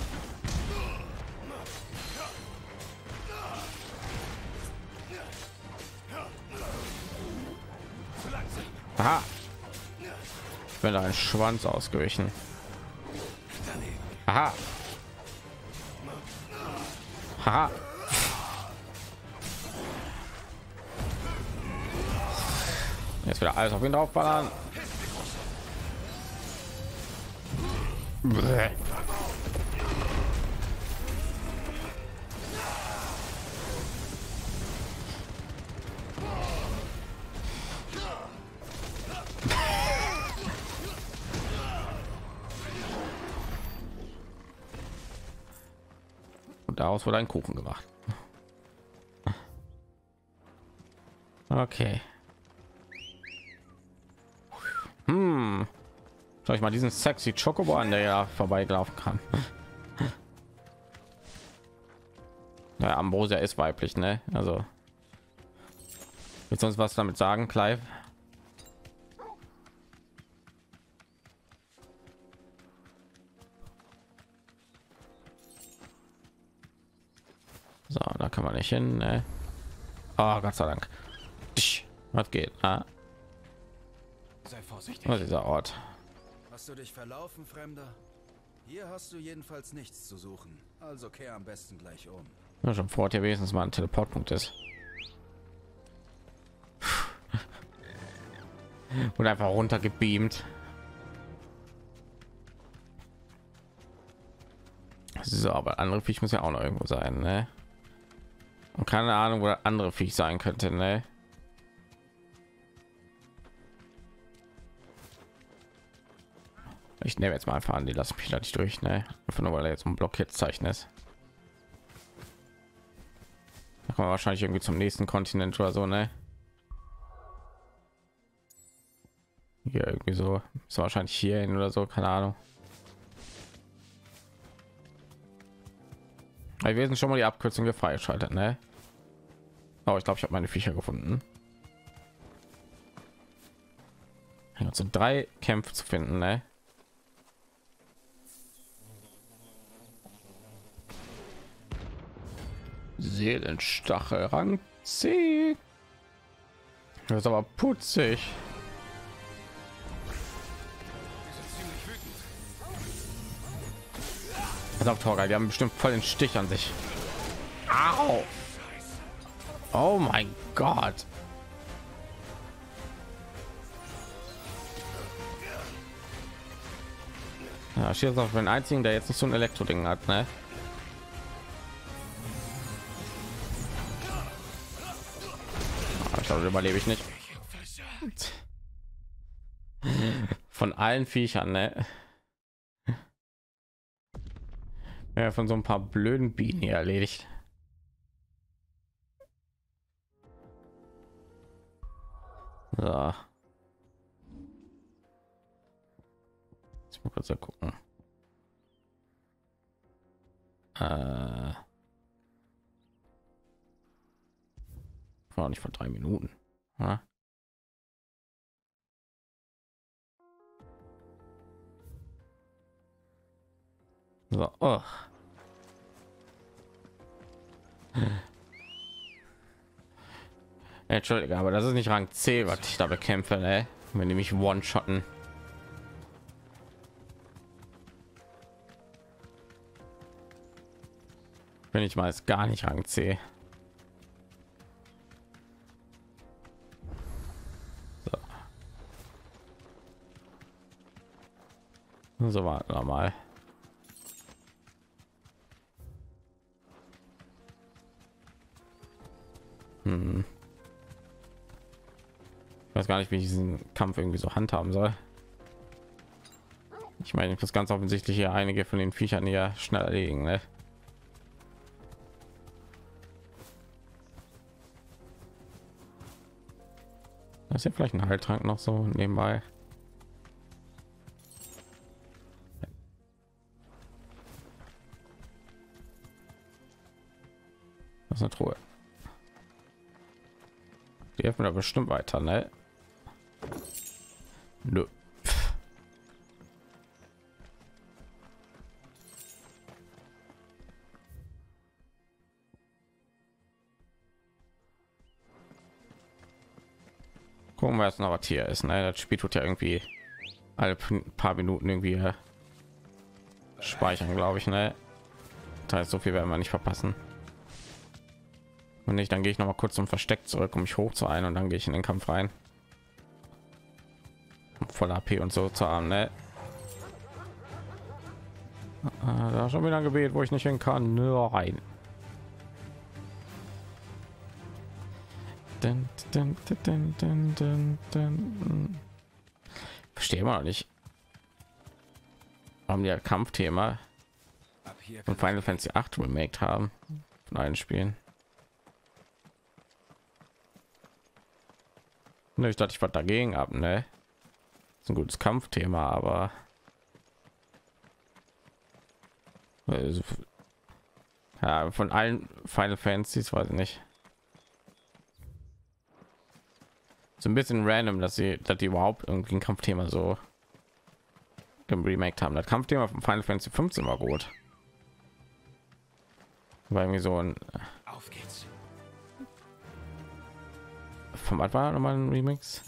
Speaker 1: Aha. Ich bin da ein Schwanz ausgewichen. Aha. Aha. Jetzt wieder alles auf ihn draufballern. Bäh. Und daraus wurde ein Kuchen gemacht. Okay. Schau ich mal diesen sexy Chocobo an, der ja vorbeigelaufen kann. Ja, Ambrosia ist weiblich, ne? Also willst du uns was damit sagen, Clive? So, da kann man nicht hin. Ne? Oh, Gott sei Dank. Was geht? Ah,
Speaker 2: Sei vorsichtig.
Speaker 1: was ist dieser Ort?
Speaker 2: Hast du dich verlaufen, Fremder? Hier hast du jedenfalls nichts zu suchen. Also kehr am besten gleich um.
Speaker 1: Ja, schon vor dir wenigstens mal ein Teleportpunkt ist. Und einfach runter gebeamt. So, aber andere Viech muss ja auch noch irgendwo sein, ne? Und keine Ahnung, wo der andere Viech sein könnte, ne? Ich nehme jetzt mal einfach an, die lassen mich da nicht durch, ne? Einfach nur, weil er jetzt ein blockiert Zeichen ist. Da kommen wir wahrscheinlich irgendwie zum nächsten Kontinent oder so, ne? Hier irgendwie so, ist wahrscheinlich hier hin oder so, keine Ahnung. Wir sind schon mal die Abkürzung hier freigeschaltet, ne? Oh, ich glaube, ich habe meine Viecher gefunden. So 3 Kämpfe zu finden, ne? Seelenstachel Rang C. Das ist aber putzig. Pass auf, Torgal, die haben bestimmt voll den Stich an sich. Au. Oh mein Gott. Ja, steht auf den einzigen, der jetzt nicht so ein Elektro-Ding hat, ne? Ich glaube, überlebe ich nicht. Von allen Viechern, ne? Ja, von so ein paar blöden Bienen hier erledigt. So. Jetzt mal kurz gucken. War nicht vor 3 Minuten. Ja. So, oh. Entschuldige, aber das ist nicht Rang C, was ich da bekämpfe, ne? Wenn die mich one-shotten. Wenn ich mal ist gar nicht Rang C. So war normal. Ich weiß gar nicht, wie ich diesen Kampf irgendwie so handhaben soll. Ich meine, das ganz offensichtlich hier einige von den Viechern hier schnell erledigen, ne? Das ist ja vielleicht ein Heiltrank noch so nebenbei. Das ist eine Truhe. Die helfen da bestimmt weiter, ne? Nö. Gucken wir jetzt noch, was hier ist, ne? Das Spiel tut ja irgendwie alle paar Minuten irgendwie speichern, glaube ich, ne? Das heißt, so viel werden wir nicht verpassen. Und nicht, dann gehe ich noch mal kurz zum Versteck zurück, um mich hoch zu ein, und dann gehe ich in den Kampf rein. Voll AP und so zu haben, ne? Da schon wieder ein Gebiet, wo ich nicht hin kann. Nur rein. Verstehe immer noch nicht, warum die das Kampfthema von Final Fantasy 8 remaked haben von allen Spielen. Ne, ich dachte, ich war dagegen ab, ne? Das ist ein gutes Kampfthema, aber ja, von allen Final Fantasies weiß ich nicht. So ein bisschen random, dass die überhaupt irgendwie ein Kampfthema so geremaked haben. Das Kampfthema von Final Fantasy 15 war gut. War irgendwie so ein
Speaker 3: Auf geht's.
Speaker 1: Von was war nochmal ein Remix?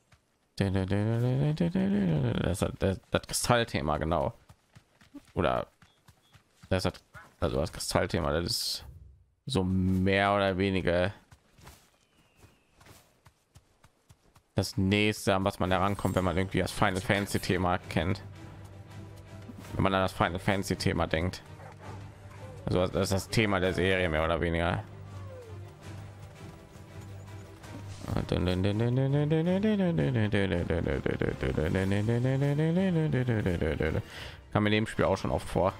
Speaker 1: Das Kristallthema, genau. Oder das hat also das Kristallthema, das ist so mehr oder weniger das nächste, an was man herankommt, wenn man irgendwie das Final Fantasy Thema kennt. Wenn man an das Final Fantasy Thema denkt. Also das ist das Thema der Serie mehr oder weniger. Kam in dem Spiel auch schon oft vor.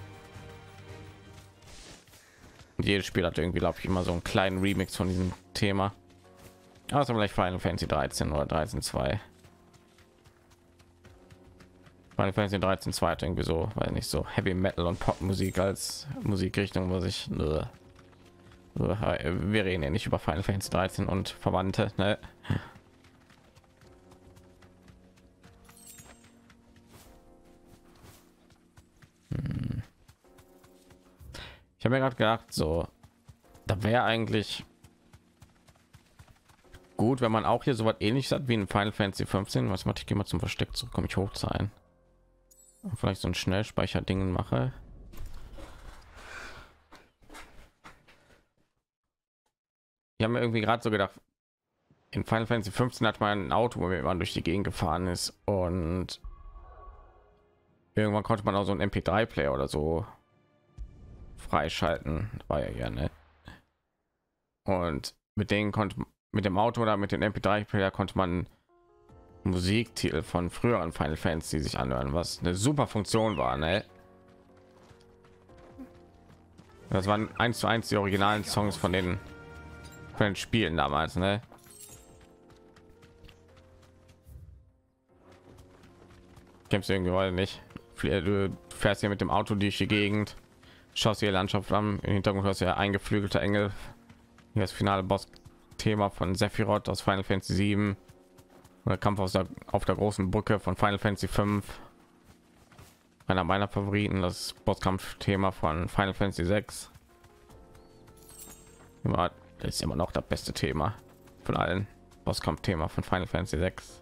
Speaker 1: Und jedes Spiel hat irgendwie, glaube ich, immer so einen kleinen Remix von diesem Thema. Also vielleicht Final Fantasy 13 oder 13.2. Final Fantasy 13.2 hat irgendwie so, weil nicht so Heavy Metal und Popmusik als Musikrichtung, was ich wir reden ja nicht über Final Fantasy 13 und Verwandte, ne? Ich habe mir gerade gedacht, so, da wäre eigentlich gut, wenn man auch hier so was Ähnliches hat wie in Final Fantasy 15. Was mache ich? Gehe mal zum Versteck zurück, komme ich hoch sein. Vielleicht so ein Schnellspeicher-Dingen mache. Ich habe mir irgendwie gerade so gedacht, in Final Fantasy 15 hat man ein Auto, wo man durch die Gegend gefahren ist, und irgendwann konnte man auch so einen MP3-Player oder so freischalten. War ja gerne. Und mit denen konnte, mit dem Auto oder mit dem MP3-Player konnte man Musiktitel von früheren Final Fantasy sich anhören, was eine super Funktion war, ne? Das waren 1:1 die originalen Songs von den Spielen damals, ne? Kennst du irgendwie heute nicht? Du fährst hier mit dem Auto durch die Gegend, schaust die Landschaft an, im Hintergrund hast du ja eingeflügelte Engel. Hier das finale Boss-Thema von Sephiroth aus Final Fantasy 7. Oder Kampf auf der großen Brücke von Final Fantasy 5. Einer meiner Favoriten, das Bosskampf-Thema von Final Fantasy 6. Das ist immer noch das beste Thema von allen. Bosskampf-Thema von Final Fantasy 6.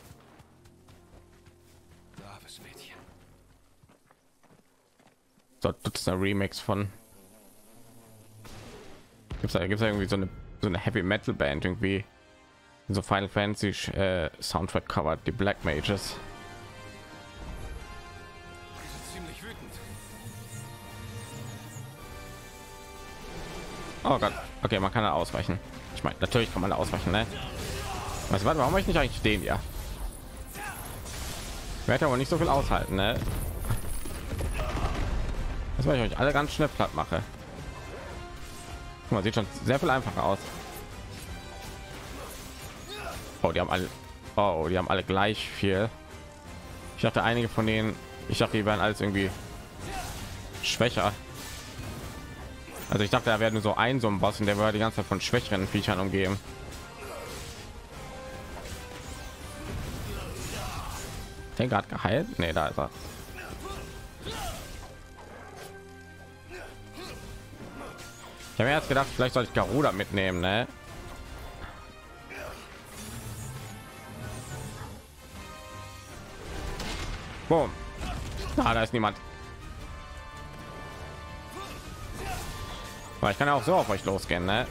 Speaker 3: Braves Mädchen.
Speaker 1: So, das ist ein Remix von gibt's da irgendwie so eine Heavy Metal Band irgendwie so Final Fantasy Soundtrack covert, die Black Mages.
Speaker 3: Ziemlich wütend.
Speaker 1: Oh Gott, okay, man kann da ausweichen. Ich meine, natürlich kann man da ausweichen, ne? Was, warte, warum mache ich nicht eigentlich den ja? Ich werde aber nicht so viel aushalten, ne? Das, weil ich euch alle ganz schnell platt mache. Guck mal, sieht schon sehr viel einfacher aus. Oh, die haben alle gleich viel. Ich dachte, einige von denen, ich dachte, die werden alles irgendwie schwächer. Also ich dachte, da werden nur so ein Boss und der war die ganze Zeit von schwächeren Viechern umgeben. Den gerade geheilt? Nee, da ist er. Ich habe jetzt gedacht, vielleicht soll ich Garuda mitnehmen, ne? Boom. Ah, da ist niemand. Aber ich kann ja auch so auf euch losgehen, ne?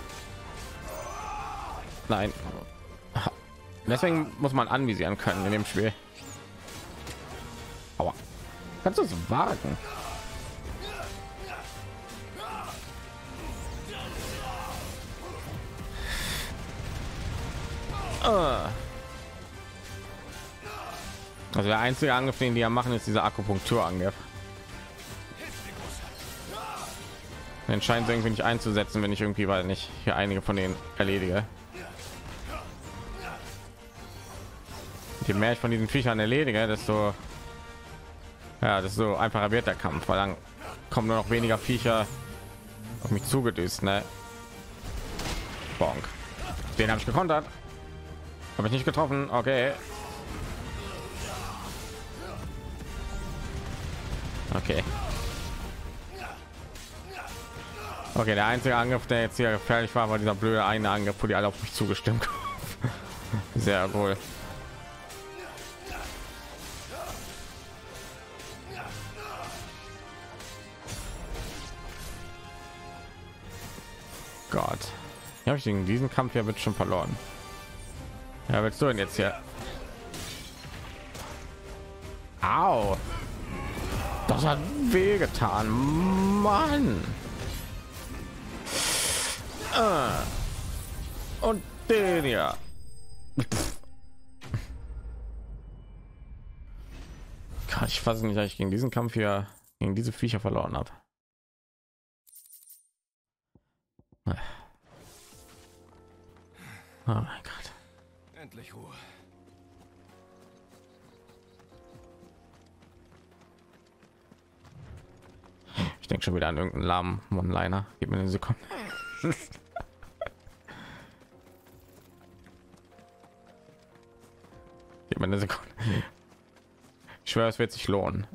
Speaker 1: Nein. Deswegen muss man anvisieren können in dem Spiel. Aua. Kannst du es wagen? Also der einzige Angriff, den die ja machen, ist dieser Akupunkturangriff. Den scheint irgendwie nicht einzusetzen, wenn ich irgendwie, weil nicht hier einige von denen erledige. Je mehr ich von diesen Viechern erledige, desto einfacher wird der Kampf, weil dann kommen nur noch weniger Viecher auf mich zugedüst, ne? Bonk. Den habe ich gekontert. Habe ich nicht getroffen. Okay. Okay. Okay, der einzige Angriff, der jetzt hier gefährlich war, war dieser blöde eine Angriff, wo die alle auf mich zugestimmt haben. Sehr wohl. Gott. Ja, habe ich in diesem Kampf ja wird schon verloren. Ja, willst du denn jetzt hier? Au! Das hat weh getan, Mann. Und den ja. Gott, ich weiß nicht, dass ich gegen diesen Kampf hier gegen diese Viecher verloren habe. Oh mein Gott.
Speaker 3: Endlich Ruhe.
Speaker 1: Ich denke schon wieder an irgendeinen lahmen One-Liner. Gib mir eine Sekunde. Gib mir eine Sekunde. Ich schwöre, es wird sich lohnen.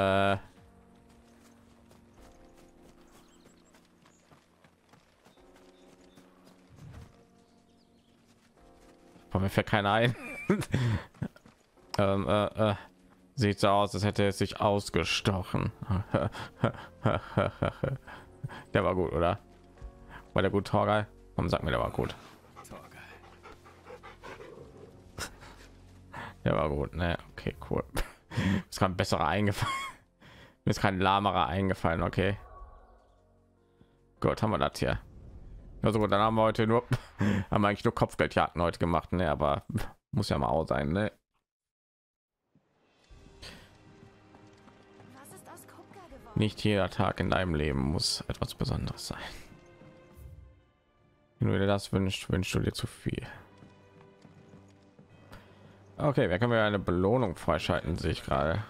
Speaker 1: Mir fällt keiner ein. Sieht so aus, als hätte es sich ausgestochen. Der war gut, oder? War der gut, Torgal? Warum sagt mir, der war gut? Der war gut, ne? Okay, cool. Es kann besserer eingefallen. Mir ist kein lahmerer eingefallen, okay. Gut, haben wir das hier. Also gut, dann haben wir heute nur haben wir eigentlich nur Kopfgeldjagden heute gemacht, ne? Aber muss ja mal auch sein, ne?
Speaker 4: Was ist aus Kupka geworden?
Speaker 1: Nicht jeder Tag in deinem Leben muss etwas Besonderes sein. Wenn du dir das wünschst, wünschst du dir zu viel. Okay, wer können wir eine Belohnung freischalten, sehe ich gerade.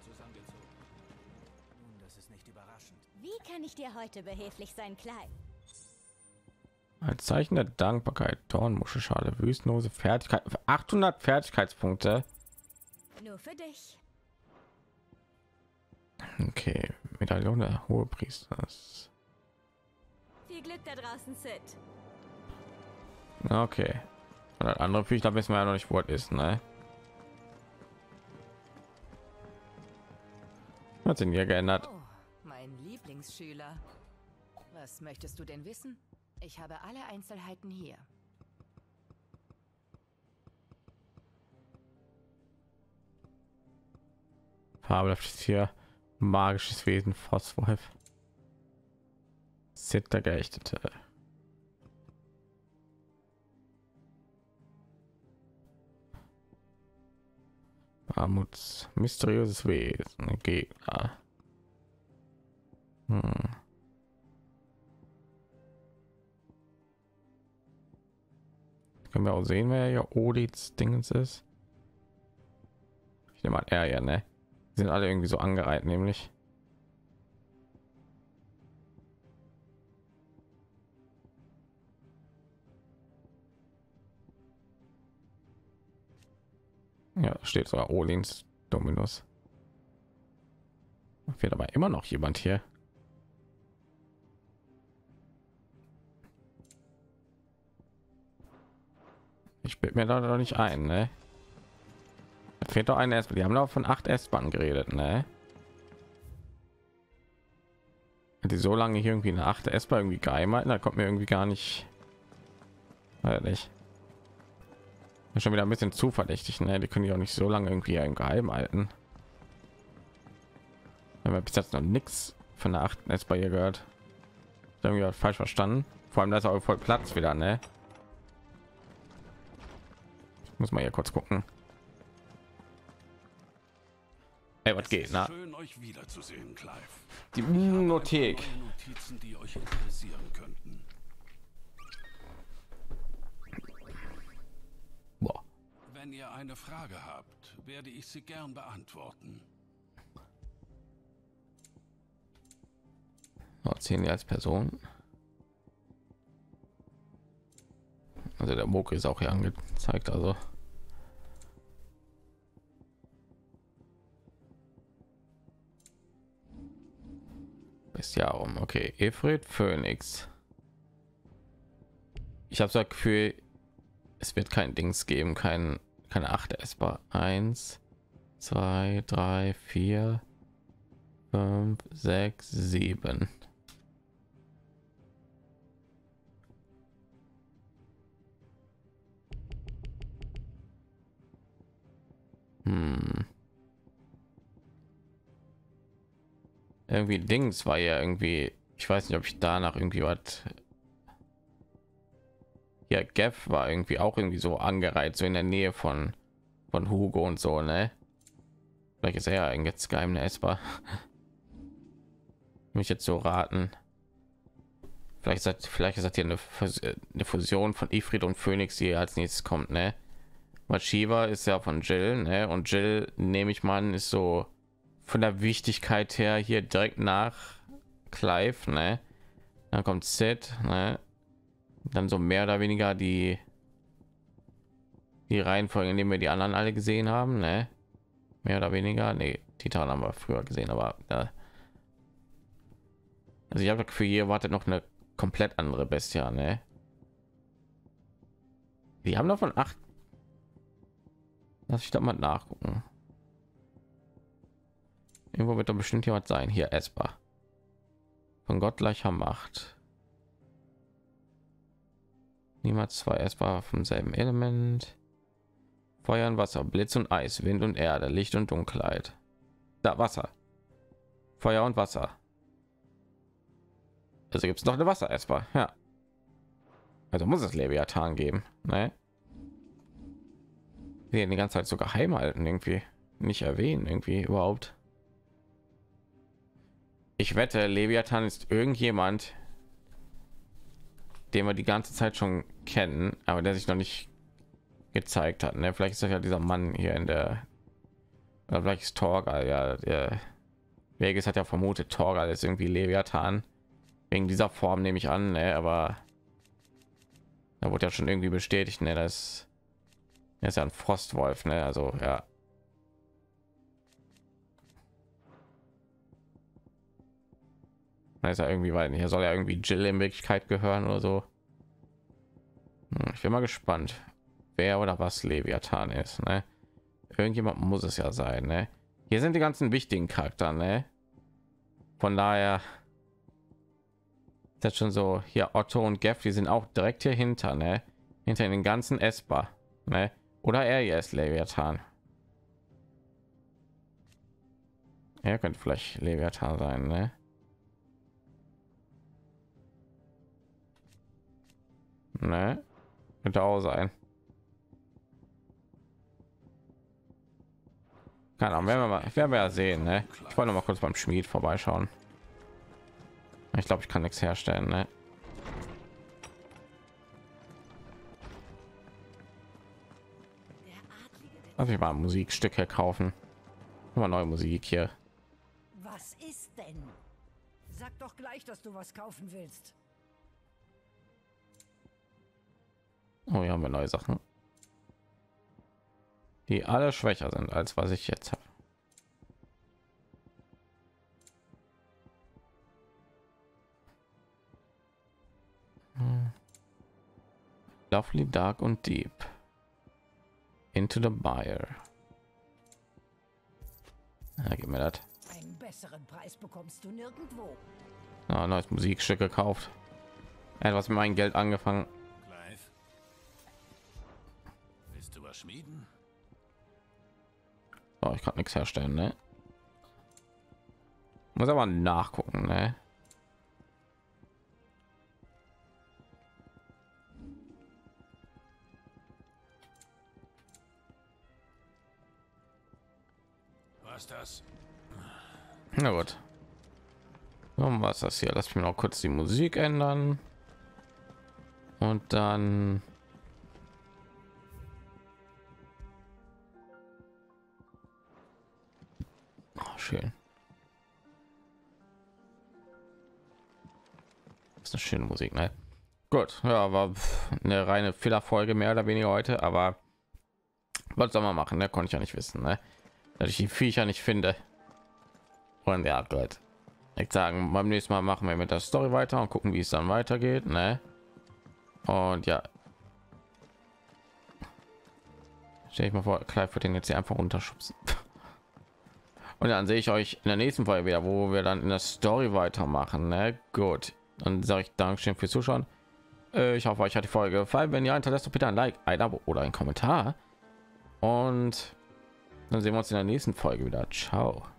Speaker 3: Das ist nicht überraschend.
Speaker 4: Wie kann ich dir heute behilflich sein, Klein?
Speaker 1: Ein Zeichen der Dankbarkeit, Dornmuschelschale, Wüstenhose, Fertigkeit, 800 Fertigkeitspunkte.
Speaker 4: Nur für dich.
Speaker 1: Okay, Medaillon der Hohepriesters.
Speaker 4: Viel Glück da draußen, Sid.
Speaker 1: Okay. Und das andere Viech, da wissen wir ja noch nicht, wo es ist, ne? Hat sich hier geändert.
Speaker 5: Oh, mein Lieblingsschüler. Was möchtest du denn wissen? Ich habe alle Einzelheiten hier.
Speaker 1: Fabelhaftes Tier, magisches Wesen, Frostwolf. Sid der Geächtete. Armuts, mysteriöses Wesen, Gegner. Können wir auch sehen, wer ja Odins Dingens ist. Ich nehme an, er ja, ne? Die sind alle irgendwie so angereiht, nämlich. Ja, steht sogar Odins Dominus. Fehlt aber immer noch jemand hier. Ich bild mir da doch nicht ein, ne? Da fehlt doch eine S-Bahn. Die haben doch von 8 S-Bahnen geredet, ne? Die so lange hier irgendwie eine 8. S-Bahn irgendwie geheim halten, da kommt mir irgendwie gar nicht. Nicht. Schon wieder ein bisschen zu verdächtig, ne? Die können ja auch nicht so lange irgendwie im Geheim halten. Wenn wir bis jetzt noch nichts von der 8. S bei ihr gehört. Irgendwie was falsch verstanden. Vor allem da ist auch voll Platz wieder, ne? Ich muss mal hier kurz gucken. Ey, was geht? Na,
Speaker 6: Schön euch wiederzusehen, Clive.
Speaker 1: die Bibliothek.
Speaker 6: Neue Notizen, die euch interessieren könnten.
Speaker 1: Boah.
Speaker 6: Wenn ihr eine Frage habt, werde ich sie gern beantworten.
Speaker 1: 10 als Person. Also der Moke ist auch hier angezeigt, also Bestiarum. Okay, Efred Phoenix. Ich habe das Gefühl, es wird kein Dings geben, keine 8 S-Bar. 1, 2, 3, 4, 5, 6, 7. Irgendwie Dings war ja irgendwie, ich weiß nicht, ob ich danach irgendwie was. Ja, Gav war irgendwie auch irgendwie so angereiht, so in der Nähe von Hugo und so, ne? Vielleicht ist er ja jetzt geheim essbar. Mich jetzt so raten. Vielleicht ist das hier eine Fusion von Ifrit und Phoenix, die als nächstes kommt, ne? Weil Shiva ist ja von Jill, ne? Und Jill, nehme ich mal an, ist so von der Wichtigkeit her hier direkt nach Clive, ne? Dann kommt Sid, ne? Dann so mehr oder weniger die Reihenfolge, in dem wir die anderen alle gesehen haben, ne? Mehr oder weniger, ne, Titan haben wir früher gesehen, aber ja. Also ich habe das Gefühl, hier wartet noch eine komplett andere Bestie, ne? Die haben davon 8. Lass ich da mal nachgucken. Irgendwo wird doch bestimmt jemand sein. Hier essbar. Von gottgleicher Macht. Niemals 2 essbar vom selben Element. Feuer und Wasser, Blitz und Eis, Wind und Erde, Licht und Dunkelheit. Da Wasser. Feuer und Wasser. Also gibt es noch eine Wasser essbar. Ja. Also muss es Leviathan geben, ne? Die ganze Zeit so geheim halten, irgendwie nicht erwähnen, irgendwie überhaupt. Ich wette, Leviathan ist irgendjemand, den wir die ganze Zeit schon kennen, aber der sich noch nicht gezeigt hat. Ne? Vielleicht ist das ja dieser Mann hier in der, oder vielleicht ist Torgal, ja, der Vegas hat ja vermutet, Torgal ist irgendwie Leviathan wegen dieser Form, nehme ich an, ne? Aber da wurde ja schon irgendwie bestätigt, ne? Das ist ja ein Frostwolf, ne? Also ja. Da ist er irgendwie, weil hier soll ja irgendwie Jill in Wirklichkeit gehören oder so. Ich bin mal gespannt, wer oder was Leviathan ist, ne? Irgendjemand muss es ja sein, ne? Hier sind die ganzen wichtigen Charakter, ne? Von daher Das schon so hier Otto und Geff, die sind auch direkt hier hinter, ne? Hinter den ganzen Esper, ne? Oder er hier ist Leviathan. Er könnte vielleicht Leviathan sein, ne? Ne? Könnte auch sein. Keine Ahnung, werden wir ja sehen, ne? Ich wollte noch mal kurz beim Schmied vorbeischauen. Ich glaube, ich kann nichts herstellen, ne? Also ich mal Musikstücke kaufen. Mal neue Musik hier.
Speaker 7: Was ist denn? Sag doch gleich, dass du was kaufen willst.
Speaker 1: Oh, hier haben wir neue Sachen, die alle schwächer sind als was ich jetzt habe. Lovely, Dark und Deep. Into the Buyer. Ja, gib mir das.
Speaker 7: Einen besseren Preis bekommst du nirgendwo.
Speaker 1: Ah, neues Musikstück gekauft. Er hat was mit meinem Geld angefangen.
Speaker 6: Clive, willst du was schmieden?
Speaker 1: Oh, ich kann nichts herstellen, ne? Muss aber nachgucken, ne?
Speaker 6: Was das?
Speaker 1: Na gut. Was das hier? Lass mich noch kurz die Musik ändern. Und dann schön. Das ist eine schöne Musik, ne? Gut, ja, war eine reine Fehlerfolge mehr oder weniger heute, aber was soll man machen? Ne, konnte ich ja nicht wissen, ne? Dass ich die Viecher nicht finde. Und ja, gut. Ich sagen, beim nächsten Mal machen wir mit der Story weiter und gucken, wie es dann weitergeht, ne? Und ja, stell ich mal vor, Clive wird den jetzt hier einfach runterschubsen. Und dann sehe ich euch in der nächsten Folge wieder, wo wir dann in der Story weitermachen, ne? Gut, dann sage ich Dankeschön fürs Zuschauen. Ich hoffe, euch hat die Folge gefallen. Wenn ja, hinterlasst doch bitte ein Like, ein Abo oder ein Kommentar. Und dann sehen wir uns in der nächsten Folge wieder. Ciao.